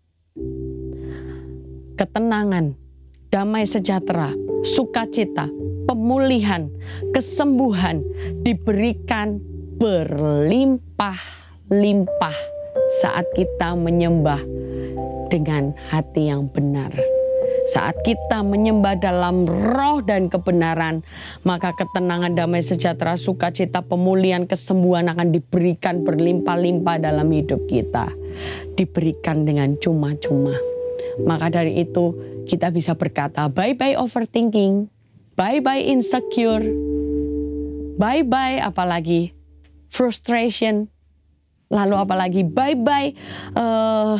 Ketenangan, damai sejahtera, sukacita, pemulihan, kesembuhan diberikan berlimpah-limpah saat kita menyembah dengan hati yang benar. Saat kita menyembah dalam roh dan kebenaran, maka ketenangan, damai sejahtera, sukacita, pemulihan, kesembuhan akan diberikan berlimpah-limpah dalam hidup kita. Diberikan dengan cuma-cuma. Maka dari itu kita bisa berkata, bye-bye overthinking, bye-bye insecure, bye-bye apalagi frustration, lalu apalagi bye-bye uh,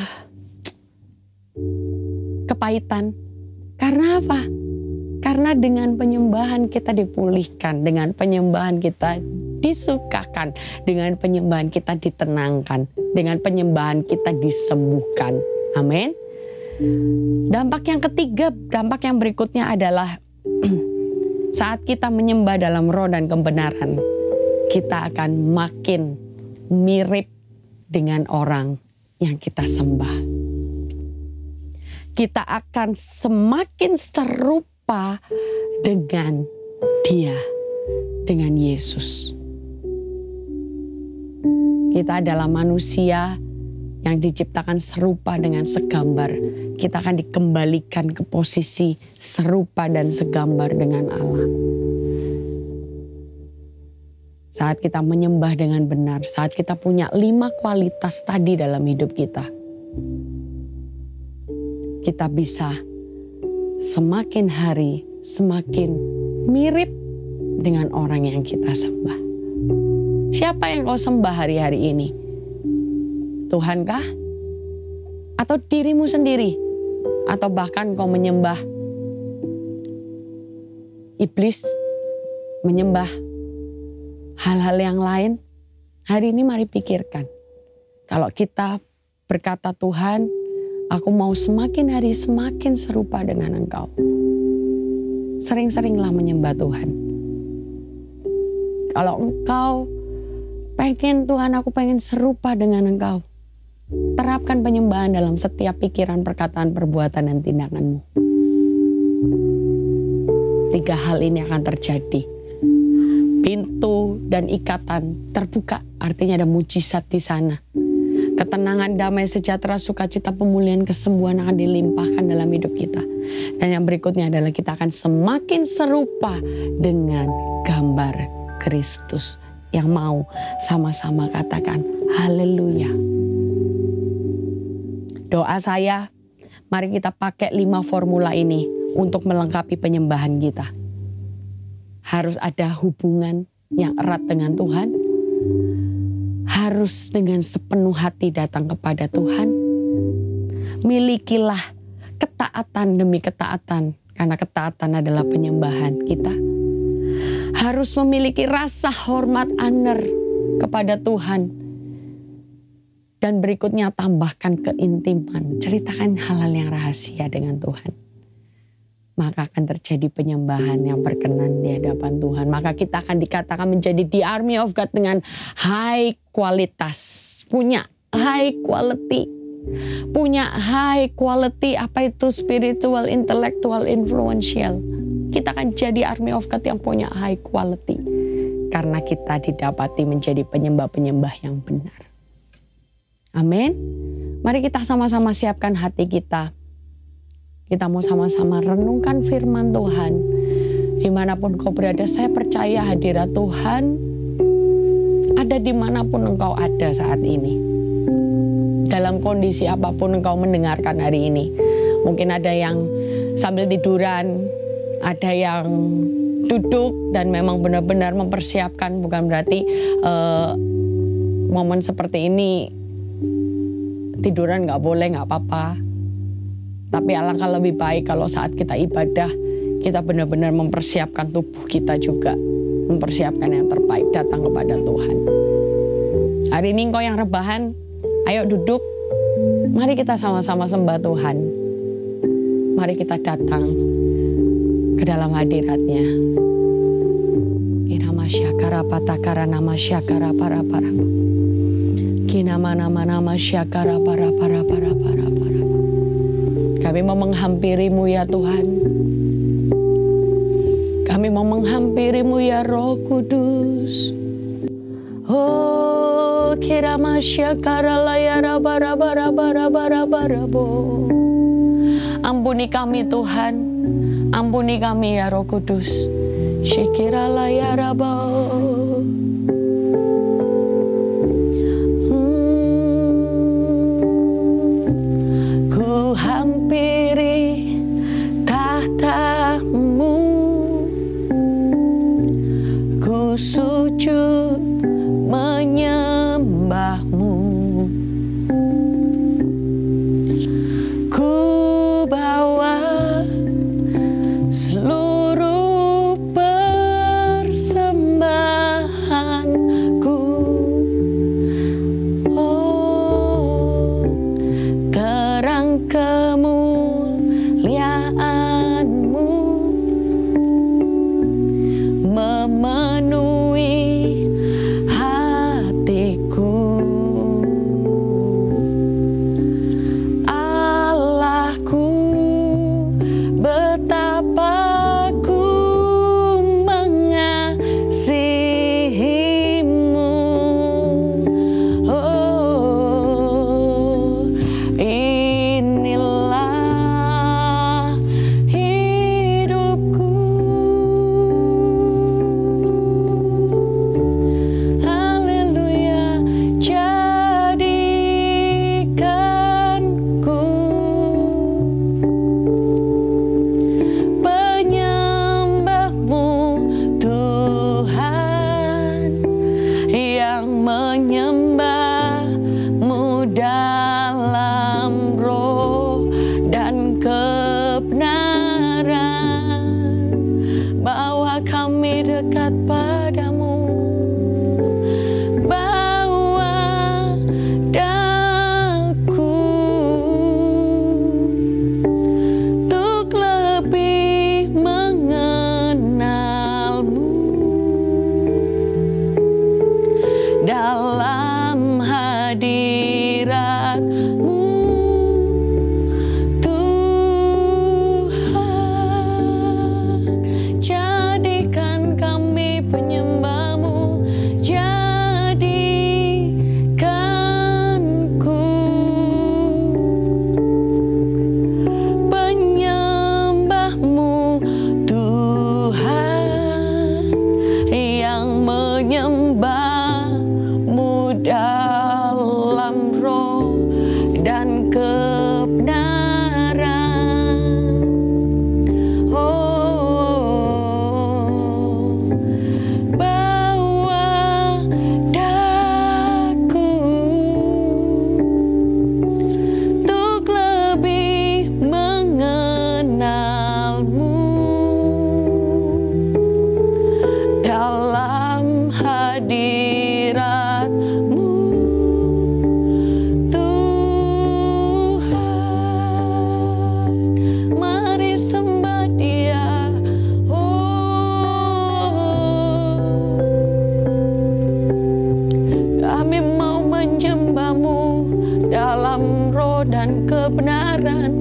kepahitan. Karena apa? Karena dengan penyembahan kita dipulihkan, dengan penyembahan kita disukakan, dengan penyembahan kita ditenangkan, dengan penyembahan kita disembuhkan. Amin. Dampak yang ketiga, dampak yang berikutnya adalah saat kita menyembah dalam roh dan kebenaran, kita akan makin mirip dengan orang yang kita sembah. Kita akan semakin serupa dengan Dia, dengan Yesus. Kita adalah manusia yang diciptakan serupa dengan segambar. Kita akan dikembalikan ke posisi serupa dan segambar dengan Allah. Saat kita menyembah dengan benar, saat kita punya lima kualitas tadi dalam hidup kita, kita bisa semakin hari semakin mirip dengan orang yang kita sembah. Siapa yang kau sembah hari-hari ini? Tuhankah? Atau dirimu sendiri? Atau bahkan kau menyembah iblis? Menyembah hal-hal yang lain? Hari ini mari pikirkan. Kalau kita berkata, Tuhan, aku mau semakin hari semakin serupa dengan Engkau. Sering-seringlah menyembah Tuhan. Kalau engkau pengen, Tuhan aku pengen serupa dengan Engkau, terapkan penyembahan dalam setiap pikiran, perkataan, perbuatan, dan tindakanmu. Tiga hal ini akan terjadi. Pintu dan ikatan terbuka, artinya ada mujizat di sana. Ketenangan, damai sejahtera, sukacita, pemulihan, kesembuhan akan dilimpahkan dalam hidup kita. Dan yang berikutnya adalah kita akan semakin serupa dengan gambar Kristus. Yang mau sama-sama katakan haleluya. Doa saya, mari kita pakai lima formula ini untuk melengkapi penyembahan kita. Harus ada hubungan yang erat dengan Tuhan. Harus dengan sepenuh hati datang kepada Tuhan. Milikilah ketaatan demi ketaatan, karena ketaatan adalah penyembahan kita. Harus memiliki rasa hormat honor kepada Tuhan. Dan berikutnya tambahkan keintiman, ceritakan hal-hal yang rahasia dengan Tuhan. Maka akan terjadi penyembahan yang berkenan di hadapan Tuhan. Maka kita akan dikatakan menjadi the army of God dengan high kualitas. Punya high quality. Punya high quality, apa itu spiritual, intellectual, influential. Kita akan jadi army of God yang punya high quality. Karena kita didapati menjadi penyembah-penyembah yang benar. Amin. Mari kita sama-sama siapkan hati kita. Kita mau sama-sama renungkan firman Tuhan. Dimanapun kau berada, saya percaya hadirat Tuhan ada dimanapun engkau ada saat ini. Dalam kondisi apapun engkau mendengarkan hari ini. Mungkin ada yang sambil tiduran, ada yang duduk dan memang benar-benar mempersiapkan. Bukan berarti uh, momen seperti ini tiduran nggak boleh, nggak apa-apa. Tapi alangkah lebih baik kalau saat kita ibadah, kita benar-benar mempersiapkan tubuh kita juga. Mempersiapkan yang terbaik datang kepada Tuhan. Hari ini engkau yang rebahan, ayo duduk. Mari kita sama-sama sembah Tuhan. Mari kita datang ke dalam hadirat-Nya. Irama syakara patakara nama syakara para para. Kinama nama nama syakara para para para para para. Kami mau menghampirimu ya Tuhan. Kami mau menghampirimu ya Roh Kudus. Oh, kirama syakara layara bara bara bara bara bara bo. Ampuni kami Tuhan, ampuni kami ya Roh Kudus. Syikira layara bo. Hmm, ku hampiri tahta-Mu. Ku sujud menyembah-Mu. Ku bawa seluruh persembahanku. Oh, terang kemuliaan-Mu memenuhi hatiku. Allahku, betapa ku mengasihi-Mu. Oh, inilah hidupku. Haleluya, jadikanku penyembah-Mu Tuhan, yang menyembah-Mu dalam roh dan kebenaran. Bawa kami dekat padamu, bawa daku untuk lebih mengenal-Mu. Dalam hadirat-Mu Tuhan, jadikan kami penyembah-Mu, jadikanku penyembah-Mu Tuhan, yang menyembah-Mu dalam roh dan kebenaran. Oh, bawa daku untuk lebih mengenal-Mu. Dalam hadirat-Mu Tuhan, mari sembah Dia. Oh, kami mau menyembah-Mu dalam roh dan kebenaran.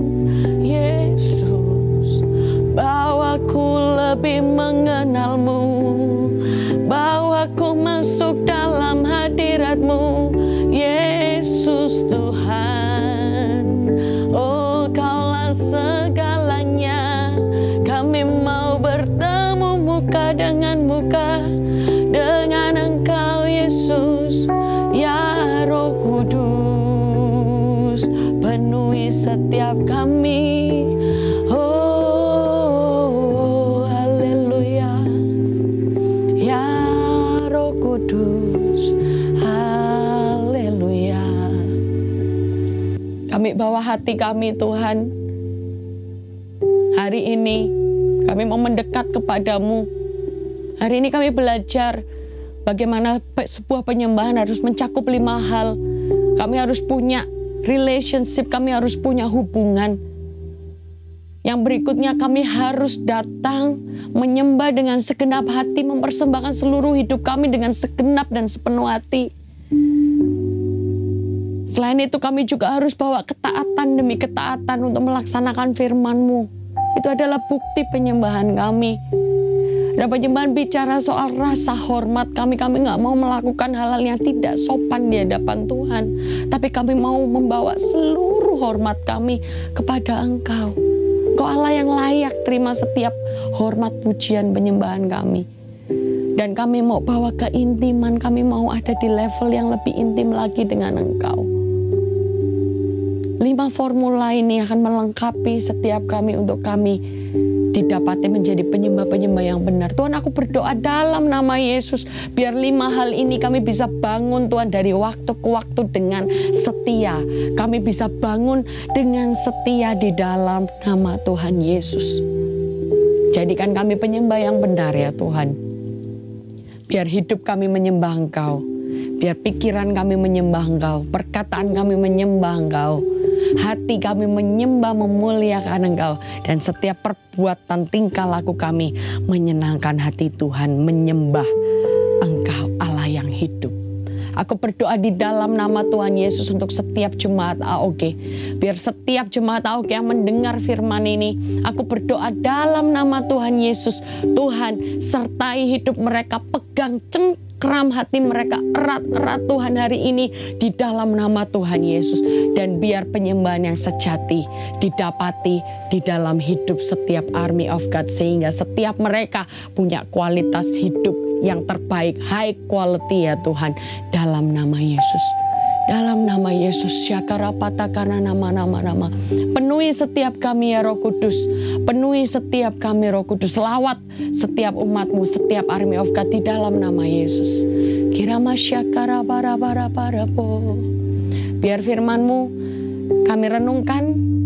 Yesus, bawaku lebih mengenal-Mu, bawaku masuk dalam hadirat-Mu, Yesus Tuhan. Oh, Kaulah segalanya. Kami mau bertemu muka dengan muka dengan Engkau Yesus. setiap kami. Oh, haleluya. Ya Roh Kudus, haleluya. Kami bawa hati kami Tuhan. Hari ini kami mau mendekat kepadamu. Hari ini kami belajar bagaimana sebuah penyembahan harus mencakup lima hal. Kami harus punya relationship, kami harus punya hubungan. Yang berikutnya kami harus datang menyembah dengan segenap hati, mempersembahkan seluruh hidup kami dengan segenap dan sepenuh hati. Selain itu kami juga harus bawa ketaatan demi ketaatan untuk melaksanakan firman-Mu. Itu adalah bukti penyembahan kami. Dan penyembahan bicara soal rasa hormat kami. Kami nggak mau melakukan hal-hal yang tidak sopan di hadapan Tuhan. Tapi kami mau membawa seluruh hormat kami kepada Engkau. Engkau Allah yang layak terima setiap hormat, pujian, penyembahan kami. Dan kami mau bawa keintiman. Kami mau ada di level yang lebih intim lagi dengan Engkau. Lima formula ini akan melengkapi setiap kami untuk kami didapati menjadi penyembah-penyembah yang benar. Tuhan, aku berdoa dalam nama Yesus, biar lima hal ini kami bisa bangun Tuhan dari waktu ke waktu dengan setia. Kami bisa bangun dengan setia di dalam nama Tuhan Yesus. Jadikan kami penyembah yang benar ya Tuhan. Biar hidup kami menyembah Engkau. Biar pikiran kami menyembah Engkau. Perkataan kami menyembah Engkau. Hati kami menyembah, memuliakan Engkau. Dan setiap perbuatan tingkah laku kami menyenangkan hati Tuhan, menyembah Engkau Allah yang hidup. Aku berdoa di dalam nama Tuhan Yesus untuk setiap jemaat A O G. Biar setiap jemaat A O G yang mendengar firman ini, aku berdoa dalam nama Tuhan Yesus. Tuhan, sertai hidup mereka, pegang cengkram hati mereka erat-erat Tuhan hari ini di dalam nama Tuhan Yesus. Dan biar penyembahan yang sejati didapati di dalam hidup setiap Army of God. Sehingga setiap mereka punya kualitas hidup yang terbaik, high quality ya Tuhan. Dalam nama Yesus. Dalam nama Yesus. Syakarapata karena nama-nama-nama. Penuhi setiap kami ya Roh Kudus. Penuhi setiap kami Roh Kudus. Lawat setiap umat-Mu, setiap Army of God di dalam nama Yesus. Kirama syakarabara-bara-bara-bo. Biar firman-Mu kami renungkan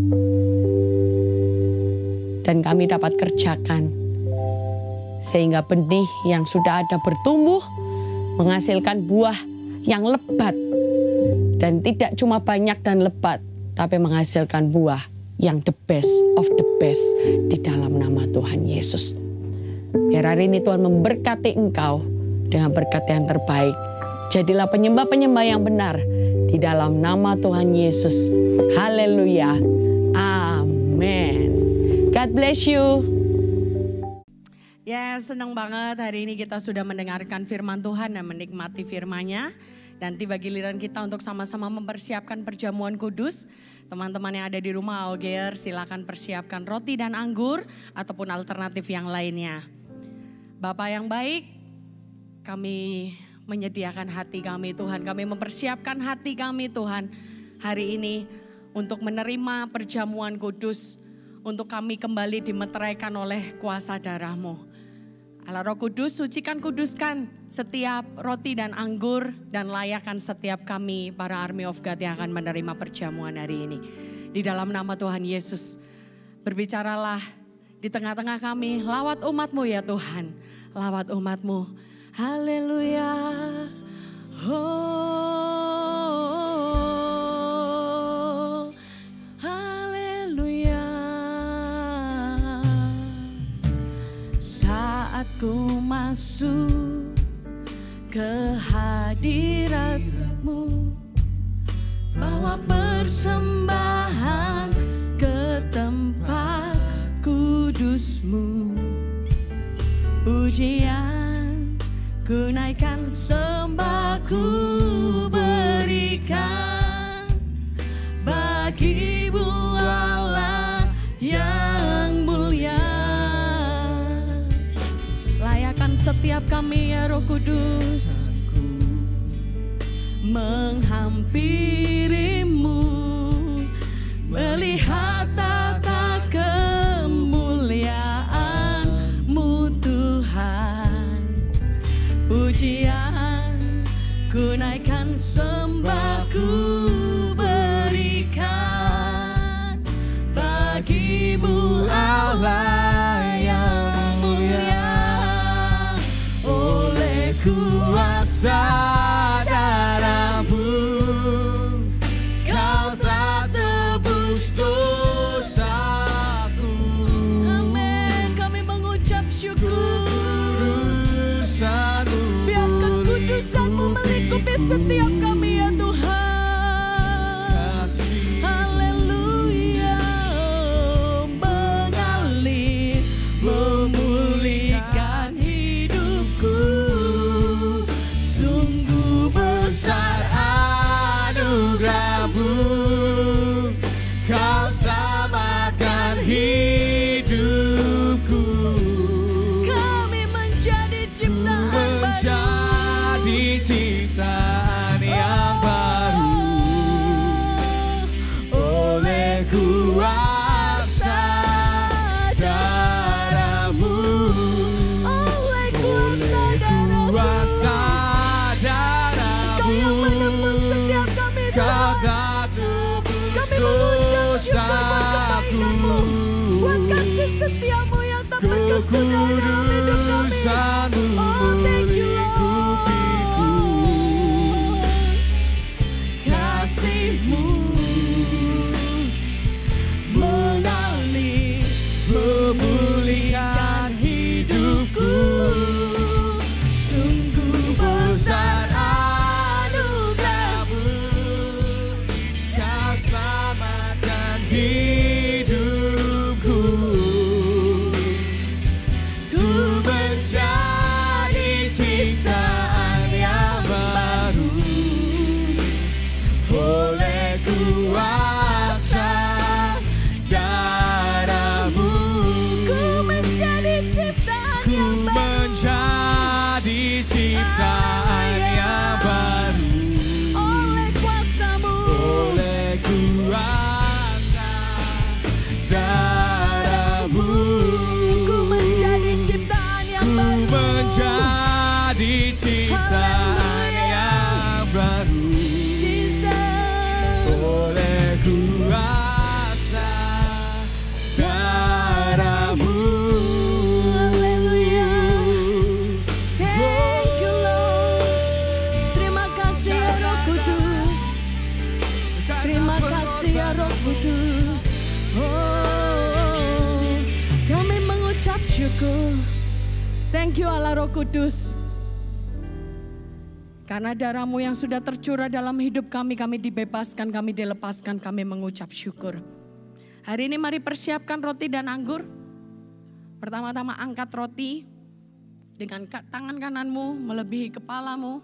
dan kami dapat kerjakan. Sehingga benih yang sudah ada bertumbuh, menghasilkan buah yang lebat. Dan tidak cuma banyak dan lebat, tapi menghasilkan buah yang the best of the best di dalam nama Tuhan Yesus. Biar hari ini Tuhan memberkati engkau dengan berkat yang terbaik. Jadilah penyembah-penyembah yang benar di dalam nama Tuhan Yesus. Haleluya. Amin. God bless you. Ya, senang banget hari ini kita sudah mendengarkan firman Tuhan dan menikmati firman-Nya. Dan tiba giliran kita untuk sama-sama mempersiapkan perjamuan kudus. Teman-teman yang ada di rumah A O G-er, silakan persiapkan roti dan anggur ataupun alternatif yang lainnya. Bapa yang baik, kami menyediakan hati kami Tuhan. Kami mempersiapkan hati kami Tuhan hari ini untuk menerima perjamuan kudus. Untuk kami kembali dimeteraikan oleh kuasa darah-Mu. Allah Roh Kudus, sucikan, kuduskan setiap roti dan anggur dan layakkan setiap kami para Army of God yang akan menerima perjamuan hari ini. Di dalam nama Tuhan Yesus, berbicaralah di tengah-tengah kami, lawat umat-Mu ya Tuhan, lawat umat-Mu. Haleluya. Oh, haleluya. Saat ku masuk ke hadirat-Mu, bawa persembahan ke tempat kudus-Mu. Pujian ku naikkan, sembah ku berikan bagi-Mu Allah yang mulia. Layakan setiap kami ya Roh Kudus, menghampiri-Mu, melihat setiap kami ya Tuhan. Haleluya, mengalir, memulihkan hidupku. Sungguh besar anugerah-Mu, Kau selamatkan hidupku. Kami menjadi ciptaan baru, Menjadi ciptaan yang baru oleh kuasa darah-Mu, oleh oleh kuasa darah-Mu. Kau yang menebus setiap kami Kau Tuhan. telah tebus Kami mengucap syukur buat dosaku. kebaikan-Mu, buat kasih setia-Mu yang tak berkesudahan dalam hidup kami. Kekudusan-Mu Oh, thank you, melingkupiku. Kasih-Mu mengalir, Memulihkan hidupku. sungguh besar anugerah-Mu, Kau selamatkan hidupku. Ku menjadi ciptaan yang baru oleh kuasa darah-Mu. Ku menjadi ciptaan Ku yang baru menjadi ciptaan yang baru oleh kuasa-Mu. oleh kuasa darah-Mu. Ku menjadi ciptaan yang Ku baru menjadi ciptaan yang baru Jesus. oleh kuasa darah-Mu. Haleluya. Thank you Lord. Terima kasih ya Roh Kudus. Terima kasih ya Roh Kudus. Oh, kami mengucap syukur. Thank you Allah Roh Kudus. Karena darah-Mu yang sudah tercurah dalam hidup kami, kami dibebaskan, kami dilepaskan, kami mengucap syukur. Hari ini mari persiapkan roti dan anggur. Pertama-tama angkat roti dengan ka- tangan kananmu melebihi kepalamu.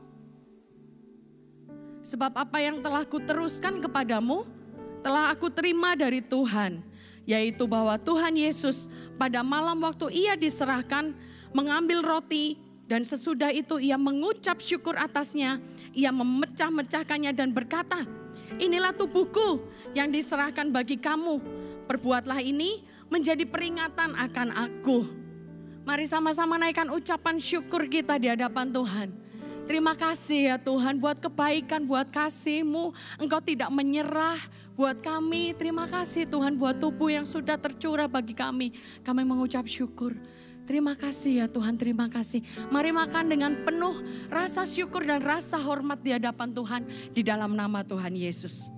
Sebab apa yang telah kuteruskan kepadamu, telah aku terima dari Tuhan. Yaitu bahwa Tuhan Yesus pada malam waktu ia diserahkan, mengambil roti dan sesudah itu ia mengucap syukur atasnya. Ia memecah-mecahkannya dan berkata, inilah tubuhku yang diserahkan bagi kamu. Perbuatlah ini menjadi peringatan akan aku. Mari sama-sama naikkan ucapan syukur kita di hadapan Tuhan. Terima kasih ya Tuhan buat kebaikan, buat kasih-Mu. Engkau tidak menyerah buat kami. Terima kasih Tuhan buat tubuh yang sudah tercurah bagi kami. Kami mengucap syukur. Terima kasih ya Tuhan, terima kasih. Mari makan dengan penuh rasa syukur dan rasa hormat di hadapan Tuhan. Di dalam nama Tuhan Yesus.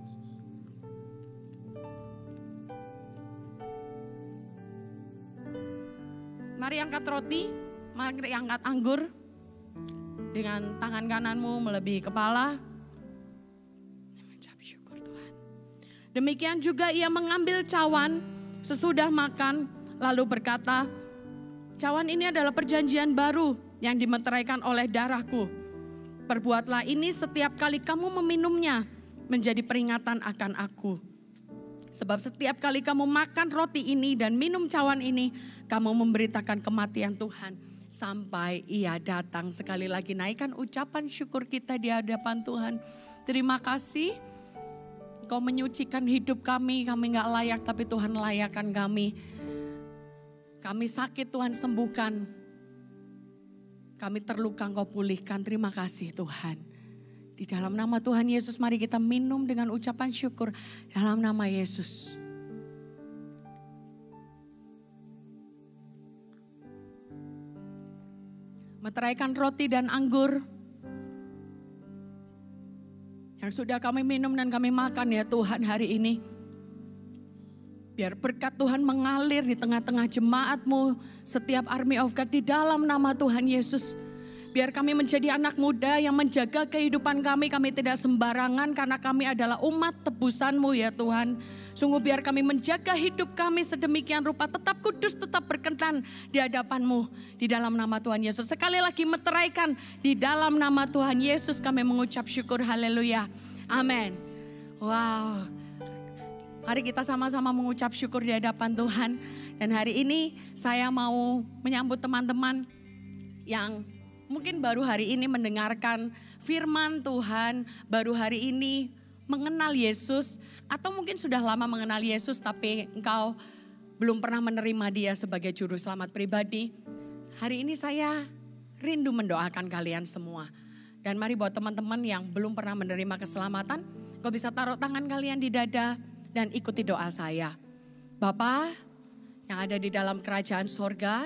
Mari angkat roti, mari angkat anggur. Dengan tangan kananmu melebihi kepala. Mengucap syukur Tuhan. Demikian juga ia mengambil cawan sesudah makan. Lalu berkata, cawan ini adalah perjanjian baru yang dimeteraikan oleh darahku. Perbuatlah ini setiap kali kamu meminumnya menjadi peringatan akan aku. Sebab setiap kali kamu makan roti ini dan minum cawan ini, kamu memberitakan kematian Tuhan sampai ia datang. Sekali lagi naikkan ucapan syukur kita di hadapan Tuhan. Terima kasih. Engkau menyucikan hidup kami, kami gak layak tapi Tuhan layakkan kami. Kami sakit Tuhan sembuhkan. Kami terluka Engkau pulihkan. Terima kasih Tuhan. Di dalam nama Tuhan Yesus mari kita minum dengan ucapan syukur. Dalam nama Yesus. Meteraikan roti dan anggur. Yang sudah kami minum dan kami makan ya Tuhan hari ini. Biar berkat Tuhan mengalir di tengah-tengah jemaat-Mu. Setiap Army of God di dalam nama Tuhan Yesus. Biar kami menjadi anak muda yang menjaga kehidupan kami. Kami tidak sembarangan karena kami adalah umat tebusan-Mu ya Tuhan. Sungguh biar kami menjaga hidup kami sedemikian rupa. Tetap kudus, tetap berkenan di hadapan-Mu. Di dalam nama Tuhan Yesus. Sekali lagi meteraikan di dalam nama Tuhan Yesus kami mengucap syukur. Haleluya. Amin. Wow. Mari kita sama-sama mengucap syukur di hadapan Tuhan. Dan hari ini saya mau menyambut teman-teman yang mungkin baru hari ini mendengarkan firman Tuhan, baru hari ini mengenal Yesus, atau mungkin sudah lama mengenal Yesus tapi engkau belum pernah menerima Dia sebagai juru selamat pribadi. Hari ini saya rindu mendoakan kalian semua. Dan mari buat teman-teman yang belum pernah menerima keselamatan, kau bisa taruh tangan kalian di dada dan ikuti doa saya. Bapa yang ada di dalam kerajaan sorga,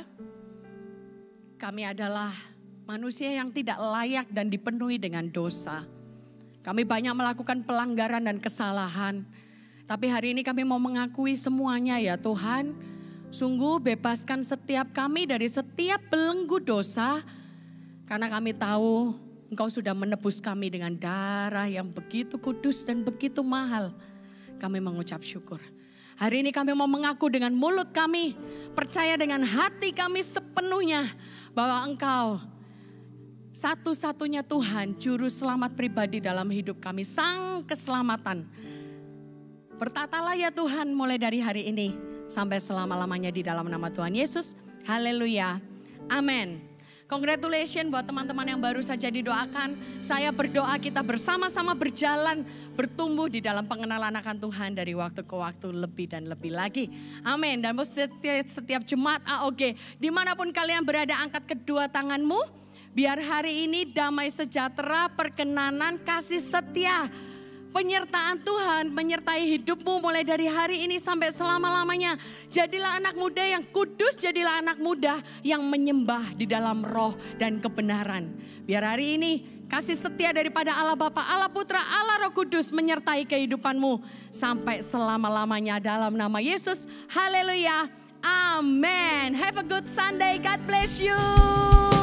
kami adalah manusia yang tidak layak dan dipenuhi dengan dosa. Kami banyak melakukan pelanggaran dan kesalahan. Tapi hari ini kami mau mengakui semuanya ya Tuhan. Sungguh bebaskan setiap kami dari setiap belenggu dosa. Karena kami tahu Engkau sudah menebus kami dengan darah yang begitu kudus dan begitu mahal. Kami mengucap syukur. Hari ini kami mau mengaku dengan mulut kami. Percaya dengan hati kami sepenuhnya bahwa Engkau satu-satunya Tuhan, juru selamat pribadi dalam hidup kami, sang keselamatan. Bertatalah ya Tuhan mulai dari hari ini sampai selama-lamanya di dalam nama Tuhan Yesus. Haleluya. Amin. Congratulations buat teman-teman yang baru saja didoakan. Saya berdoa kita bersama-sama berjalan, bertumbuh di dalam pengenalan akan Tuhan dari waktu ke waktu lebih dan lebih lagi. Amin. Dan setiap, setiap Jumat A O G, dimanapun kalian berada, angkat kedua tanganmu. Biar hari ini damai sejahtera, perkenanan, kasih setia, penyertaan Tuhan menyertai hidupmu mulai dari hari ini sampai selama-lamanya. Jadilah anak muda yang kudus, jadilah anak muda yang menyembah di dalam roh dan kebenaran. Biar hari ini kasih setia daripada Allah Bapa, Allah Putra, Allah Roh Kudus menyertai kehidupanmu sampai selama-lamanya dalam nama Yesus. Haleluya. Amen. Have a good Sunday. God bless you.